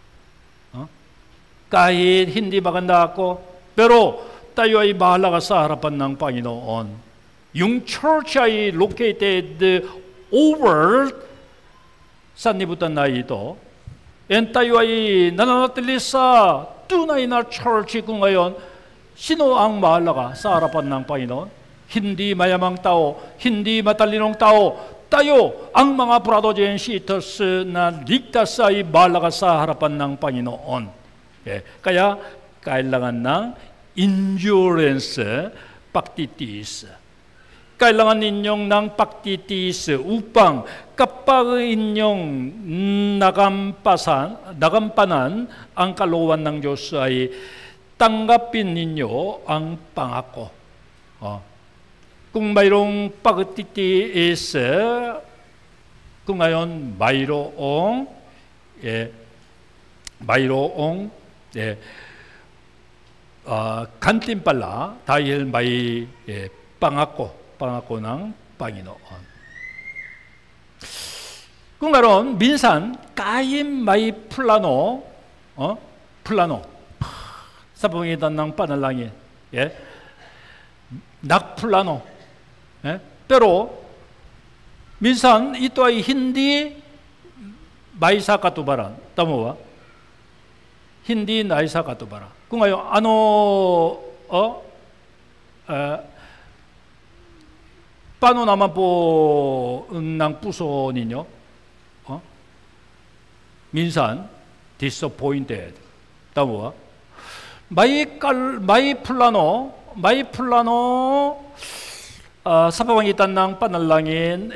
Kahit hindi maganda ako. Pero tayo ay mahalaga sa harapan ng Panginoon. Yung church ay located over sa nibutan na ito. And tayo ay nananatili sa tunay na church kung ngayon. Sino ang mahalaga sa harapan ng Panginoon? Hindi mayamang tao, hindi matalinong tao. Tayo, ang mga brothers and sisters na ligtas ay mahalaga sa harapan ng Panginoon. Kaya kailangan ng endurance, pagtitiis. Kailangan ninyong ng pagtitiis upang kapag inyong nagampanan ang kalooban ng Diyos ay tanggapin ninyo ang pangako. Kung mayroong pagtitiis, kung ngayon mayroong gantimpala dahil may pangako ng Panginoon. Kung ngayon, minsan, kahit may plano sa pamagitan ng panalangin, nagplano. Pero, minsan, ito ay hindi may sa katubaran. Tama ba? Hindi na sa katubaran. Kung ngayon, paano naman po ng puso ninyo? Minsan, disappointed. Tama ba? May plano sa pamagitan ng panalangin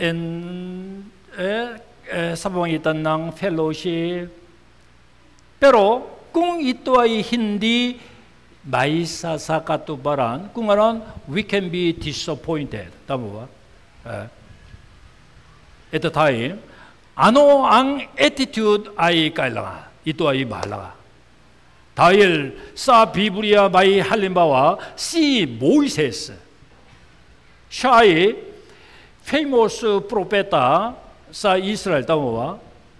sa pamagitan ng fellowship. Pero, kung ito ay hindi may sa katubaran, kung ano, we can be disappointed. Tama ba? At the time, ano ang attitude ay kailangan? Ito ay mahalaga. Dahil sa Biblia may halimbawa, si Moises, siya ay famous propeta sa Israel. Tama ba?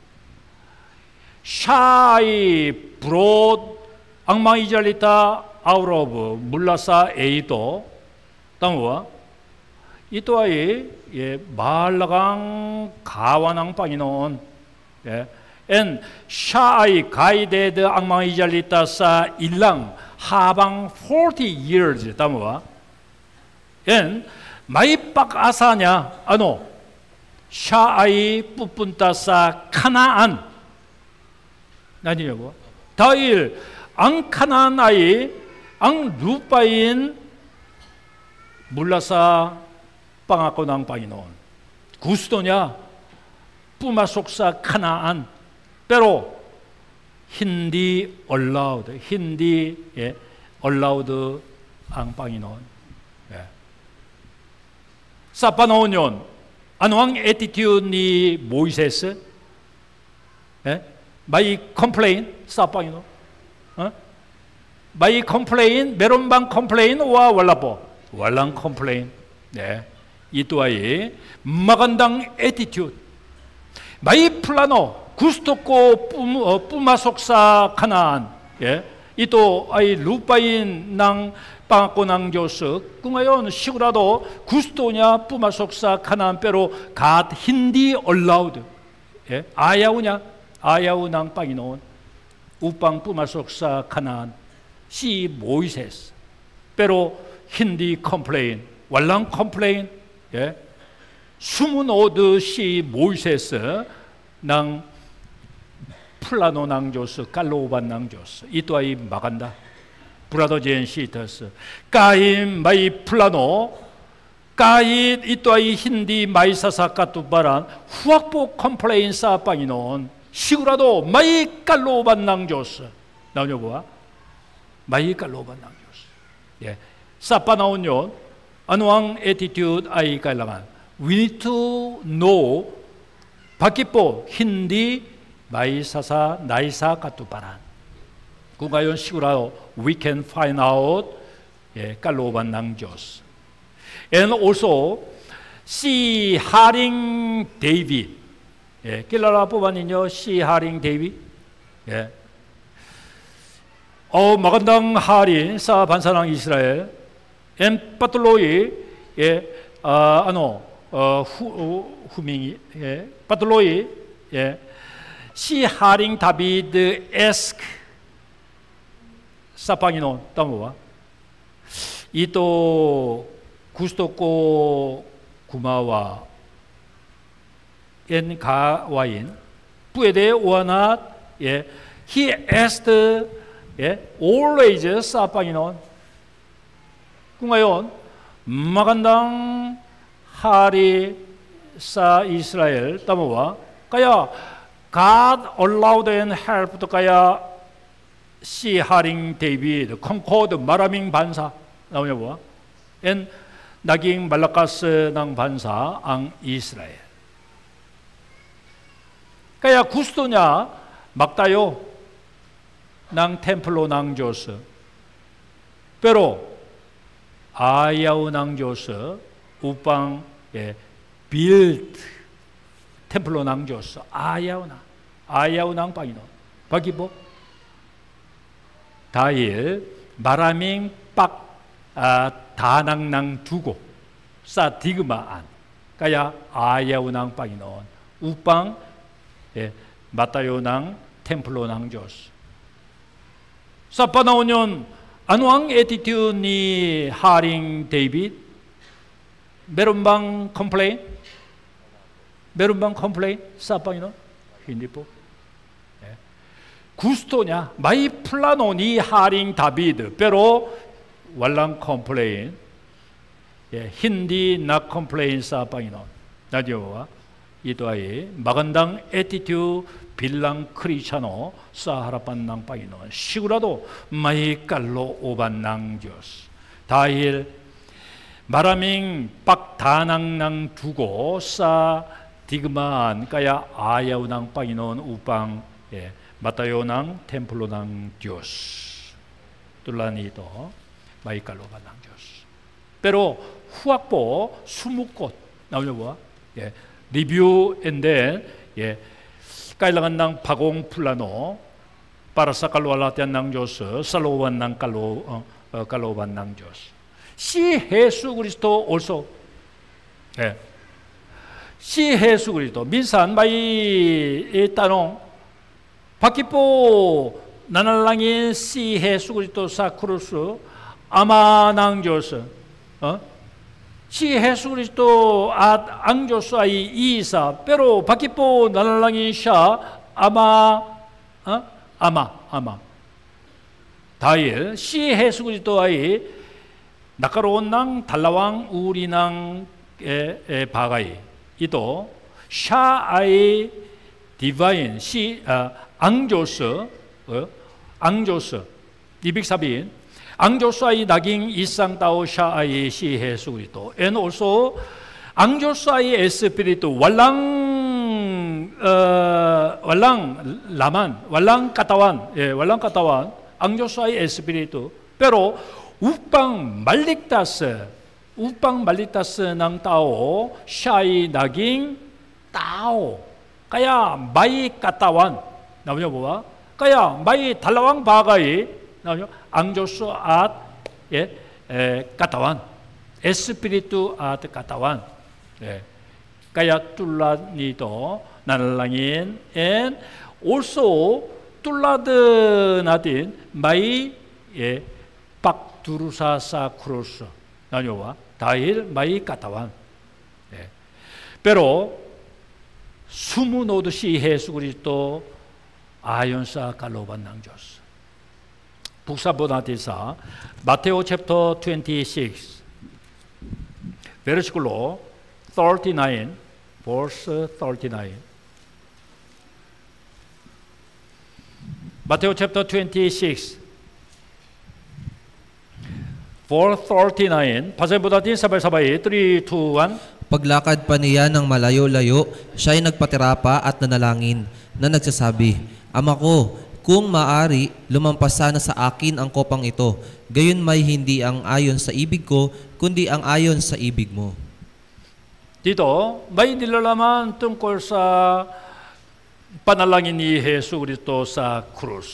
Siya ay brought ang mga Israelita out of, mula sa Egypto. Tama ba? Ito ay mahalagang kawan ng Panginoon. And siya ay guided ang mga Israelita sa ilang habang 40 years. Tama ba? And may pag-asa niya, siya ay pupunta sa Kanaan. 나뉘냐고. 다일 ang kanan ay ang lupain mula sa pangako ng Panginoon. Gusto niya pumasok sa Kanaan, pero hindi allowed ang Panginoon. Sa panahon yun, ano ang attitude ni Moises? May complain sa Panginoon? May complain? Meron bang complain o wala po? Walang complain. Ito ay magandang attitude. May plano. Gusto ko pumasok sa Kanaan. Ito ay lupain ng pangako ng Diyos. Kung ngayon sigurado gusto niya pumasok sa Kanaan, pero God hindi allowed. Ayaw niya, ayaw ng Panginoon upang pumasok sa Kanaan. Si Moises. Pero hindi complain. Walang complain. 수문오드 si Moises ng plano ng Diyos, kalooban ng Diyos. Ito ay maganda. Brothers and sisters, kahit may plano, kahit ito ay hindi may sasakatuparan, huwag po complain sa Panginoon. Sigurado may kalooban ng Diyos. Naunyo ba? May kalooban ng Diyos. Sa panahon yun, ano ang attitude ay kailangan? We need to know, bakit po hindi may sasakatuparan. Kung ngayon sigurado, we can find out kalooban ng Diyos. And also, si Haring David. kilala po ba ninyo si Haring David? magandang hari sa bansa ng Israel. And patuloy, humingi. Patuloy, si Haring David ask sa Panginoon, tama ba? Ito gusto ko gumawa and gawain. Pwede o not? He asked always sa Panginoon. Kung ngayon, magandang hari sa Israel, tama ba? Kaya God allowed and helped, kaya si Haring David conquered maraming bansa. 나오냐 봐. And naging malakas ng bansa ang Israel. Kaya gusto niya magtayo ng templo ng Diyos. Pero ayaw ng Diyos upang build templo ng Diyos. Ayaw ng Panginoon. Bakit po? dahil maraming pagdanang dugo sa digmaan. Kaya ayaw ng Panginoon upang matayo ng templo ng Diyos. Sa panahon yun, ano ang attitude ni Haring David? Meron bang complaint? Meron bang complaint sa Panginoon? Hindi po. Gusto niya, may plano ni Haring David, pero walang complaint. Hindi na complaint sa Panginoon. Nadyo, ito ay magandang attitude bilang Kristiyano sa harapan ng Panginoon. Sigurado may kalooban ng Diyos. Dahil maraming pagdanang ng dugo sa digmaan, kaya ayaw ng Panginoon upang matayo ng templo ng Diyos. Tulad nito, may kalooban ng Diyos. Pero huwag po sumukot. Nauna ba? Review and then kailangan ng bagong plano para sa kaluwalhatian ng Diyos, sa looban ng kalooban ng Diyos. Si Yesu Kristo also. Si Yesu Kristo. Minsan may tanong, bakit po nanalangin si Yesu Kristo sa krus, Ama ng Diyos? Si Yesu Kristo at ang Diyos ay isa. Pero bakit po nanalangin siya, Ama 아마. 다일 시 예수 그리스도의 나카로운 낭 달라왕 우리낭의 바가이 이도 샤아이 디바인 시 앙조스 240 앙조스아이 나깅 이상다오 샤아이 시 예수 그리스도 and also 앙조스아이 에스피리투 왈랑 라만 왈랑 카tawan 앙조스아이 에스피리투 pero upang maligtas ng tao siya'y naging tao. Kaya may katawan. Naman niyo po ba? Kaya may dalawang bagay, ang Diyos at katawan. Espiritu at katawan. Kaya tulad nito, nanalangin, and also tulad natin, may pagdurusa sa krus. Nanyo ba? Dahil may katawan. Pero sumunod si Yesu Kristo ayon sa kalooban ng Diyos. Buksan po natin sa Mateo chapter 26, versikulo 39, verse 39. Mateo chapter 26, 4:39. Basahin po natin sabay-sabay. 3, 2, 1. Paglakad pa niya ng malayo-layo, siya'y nagpatira pa at nanalangin na nagsasabi, Ama ko, kung maari, lumampas sana sa akin ang kopang ito. Gayon may hindi ang ayon sa ibig ko, kundi ang ayon sa ibig mo. Dito, may nilalaman tungkol sa panalangin ni Yesu Kristo sa krus.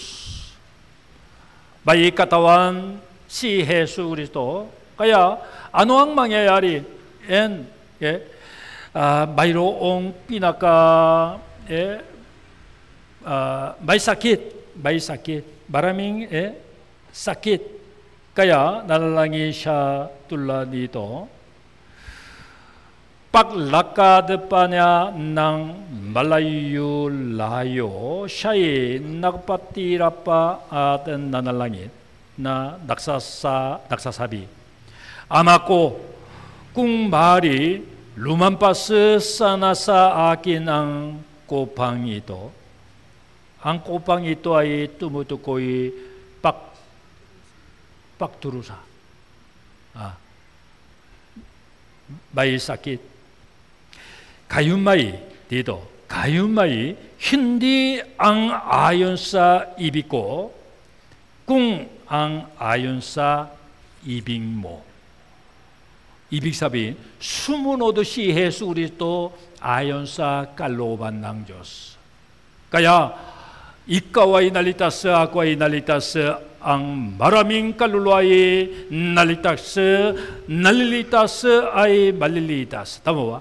May katawan si Yesu Kristo. Kaya ano ang mangyayari? And mayroong may sakit. Maraming sakit. Kaya nalalangin siya tulad dito. Paglakad pa niya ng malayo-layo, siya'y nagpatira pa at nanalangin na nagsasabi, Ama ko, kung maaari, lumampas sana sa akin ang kopang ito. Ang kopang ito ay tumutukoy pagdurusa. May sakit. Gayunmay dito, gayunmay hindi ang ayon sa ibig ko, kung ang ayon sa ibig mo. Ibig sabihin, sumunod si Yesu Kristo ayon sa kalooban ng Diyos. Kaya ikaw ay naligtas, ako ay naligtas, ang maraming kaluluwa ay nalilitas ay malilitas. Tama ba?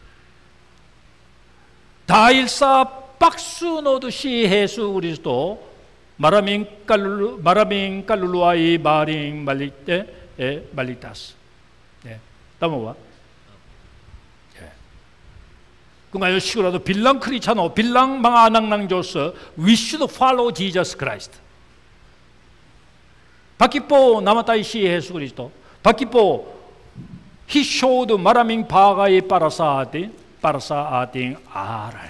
Dahil sa pagsunod si Yesu Kristo, maraming kaluluwa ay maring maligtas. Tama ba? Kung ngayon sigurado 빌랑 크리스찬, 빌랑 mga anak ng Diyos, we should follow Jesus Christ. Bakit po namatay si Yesu Kristo? Bakit po He showed maraming bagay para sa ating aral.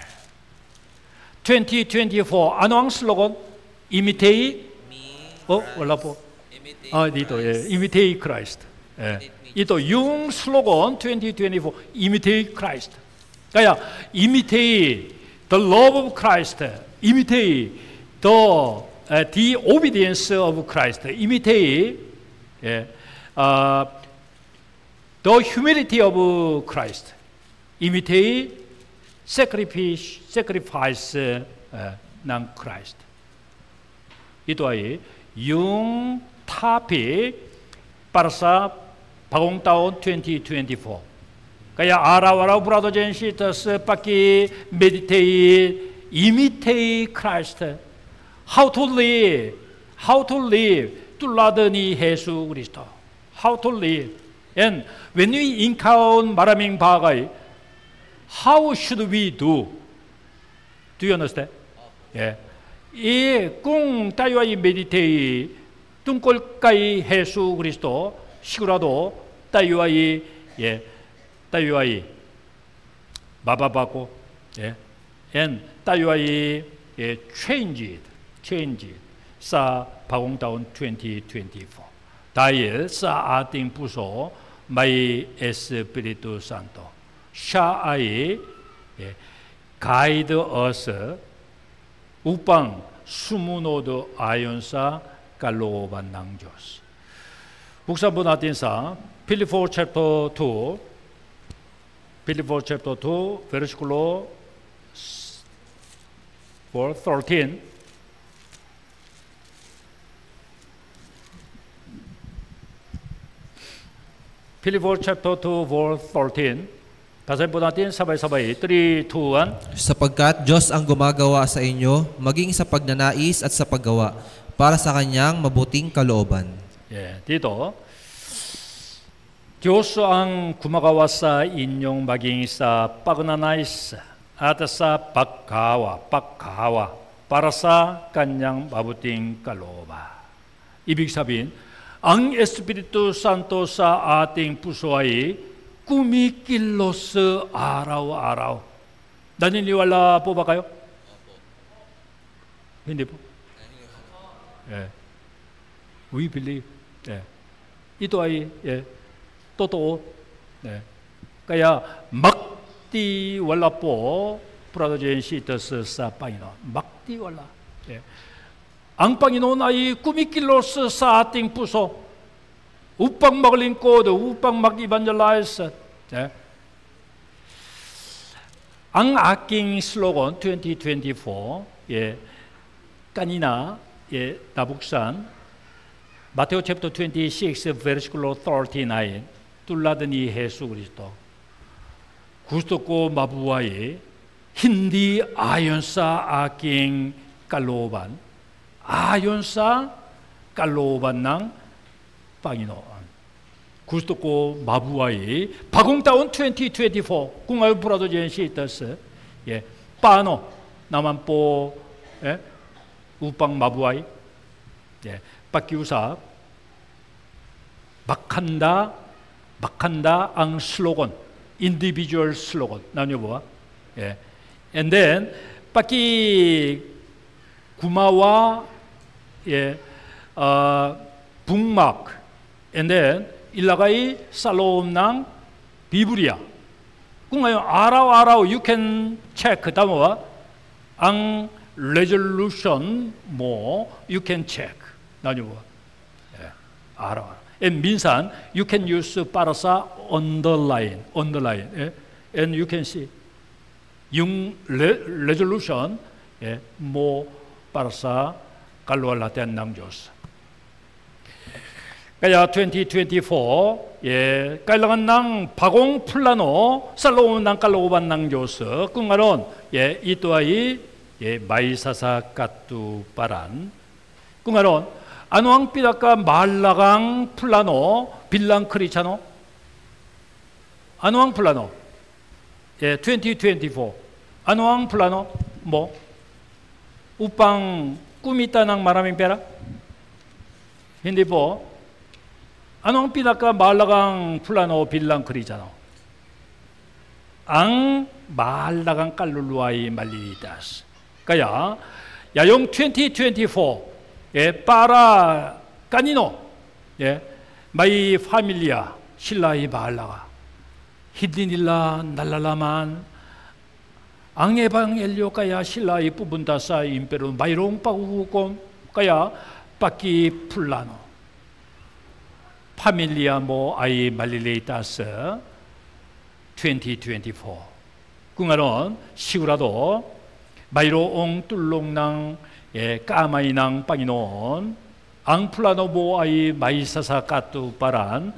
2024, ano ang slogan? Imitate? Wala po. Dito, imitate Christ. Ito, yung slogan 2024, imitate Christ. Kaya, imitate the love of Christ, imitate the obedience of Christ, imitate the humility of Christ, imitate sacrifice ng Christ. Ito ay yung topic para sa bagong taon 2024. Kaya araw-araw, brothers and sisters, paki-meditate, imitate Christ. How to live tulad ni Yesu Kristo. How to live. And when we encounter maraming bagay, how should we do? Do you understand? kung tayo ay meditate tungkol kay Hesu Kristo, sigurado tayo ay mababago, and tayo ay changed sa bagong taon 2024. Dahil sa ating puso may Espiritu Santo. Siya ay guide us upang sumunod ayon sa kalooban ng Diyos. Buksan po natin sa Philippians chapter 2, versikulo 13. Philippians chapter 2, verse 13. Basahin po natin sabay-sabay. 3, 2, 1. Sapagkat Diyos ang gumagawa sa inyo, maging sa pagnanais at sa paggawa, para sa Kanyang mabuting kalooban. Dito, Diyos ang gumagawa sa inyong maging sa pagnanais at sa paggawa, para sa Kanyang mabuting kalooban. Ibig sabihin, ang Espiritu Santo sa ating puso ay kumikilos araw-araw. Naniniwala po ba kayo? Hindi po. We believe. Ito ay totoo. Kaya magtiwala po, Brother Jensitas, sa Panginoon. Magtiwala. Ang Panginoon ay kumikilos sa ating puso upang maglingkod, upang mag-evangelize. Ang aking slogan 2024, kanina nabuksan, Matthew chapter 26, versikulo 39, tulad ni Hesu Kristo. Gusto ko mabuhay hindi ayon sa aking kalooban, ayon sa kalooban ng Panginoon. Gusto ko mabuhay bagong taon 2024. Kung ayaw Brother Jensitas, paano naman po upang mabuhay? pakiusap, makanda ang slogan, individual slogan. Namin ba? And then, gumawa bookmark, and then ilagay sa loob ng Biblia. Kung ngayon araw-araw you can check, tama ba? Ang resolution mo you can check. Namin ba? araw-araw. And minsan you can use para sa underline, and you can see yung resolution mo para sa kaluwalhatian ng Diyos. Kaya 2024 kailangan ng bagong plano sa loob ng kalooban ng Diyos. Kung ano, ito ay may sasakatuparan. Kung ano ang pinakamahalagang plano bilang Kristiyano? Ano ang plano? 2024. Ano ang plano mo? Upang kumita ng maraming pera? Hindi po. Ano ang pinakamahalagang plano bilang Kristiyano? Ang mahalagang kaluluwa ay maliligtas. Kaya, ngayong 2024, para kanino? may pamilya, sila ay mahalaga. Hindi nila nalalaman ang ebanghelyo, kaya sila ay pupunta sa impero. Mayroong paghuhukom, kaya pakiplano. Pamilya mo ay maliligtas sa 2024. Kung ano, sigurado mayroong tulong ng kamay ng Panginoon. Ang plano mo ay may sasakatuparan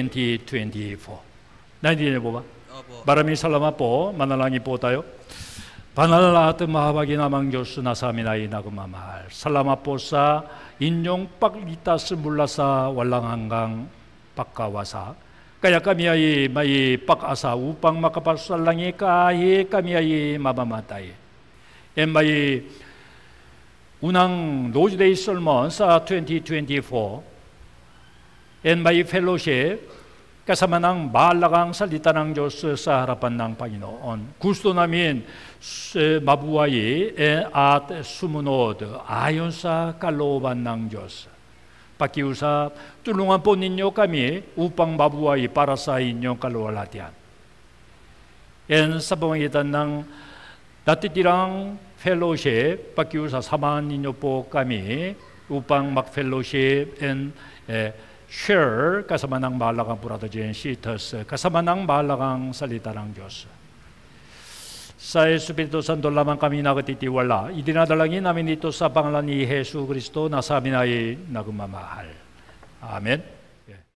2024. Naintindihan po ba? Opo. Maraming salamat po. Manalangin po tayo. Banal at mahabaginamang Diyos na sa amin ay nagmamahal. Salamat po sa inyong paglitas mula sa walang hanggang pagkawasa. Kaya kami ay may pag-asa upang makapasalangi kahit kami ay mamamatay. May unang Lord's Day sermon sa 2024 and my fellowship kasama ng mahalagang salita ng Diyos sa harapan ng Panginoon. Gusto namin mabuhay at sumunod ayon sa kalooban ng Diyos. Pakiusap, tulungan po ninyo kami upang mabuhay para sa inyong kaluwalhatian. And sa pamamagitan ng natitirang fellowship, pakiusap, samahan ninyo po kami upang mag-fellowship and share kasama ng mahalagang Purata Genesitas, kasama ng mahalagang salita ng Diyos. Sa Espiritu Santo lamang kami nakatitiwala. Idinadalangin namin ito sa pangalan ni Hesus Kristo na sa amin ay nagmamahal. Amen.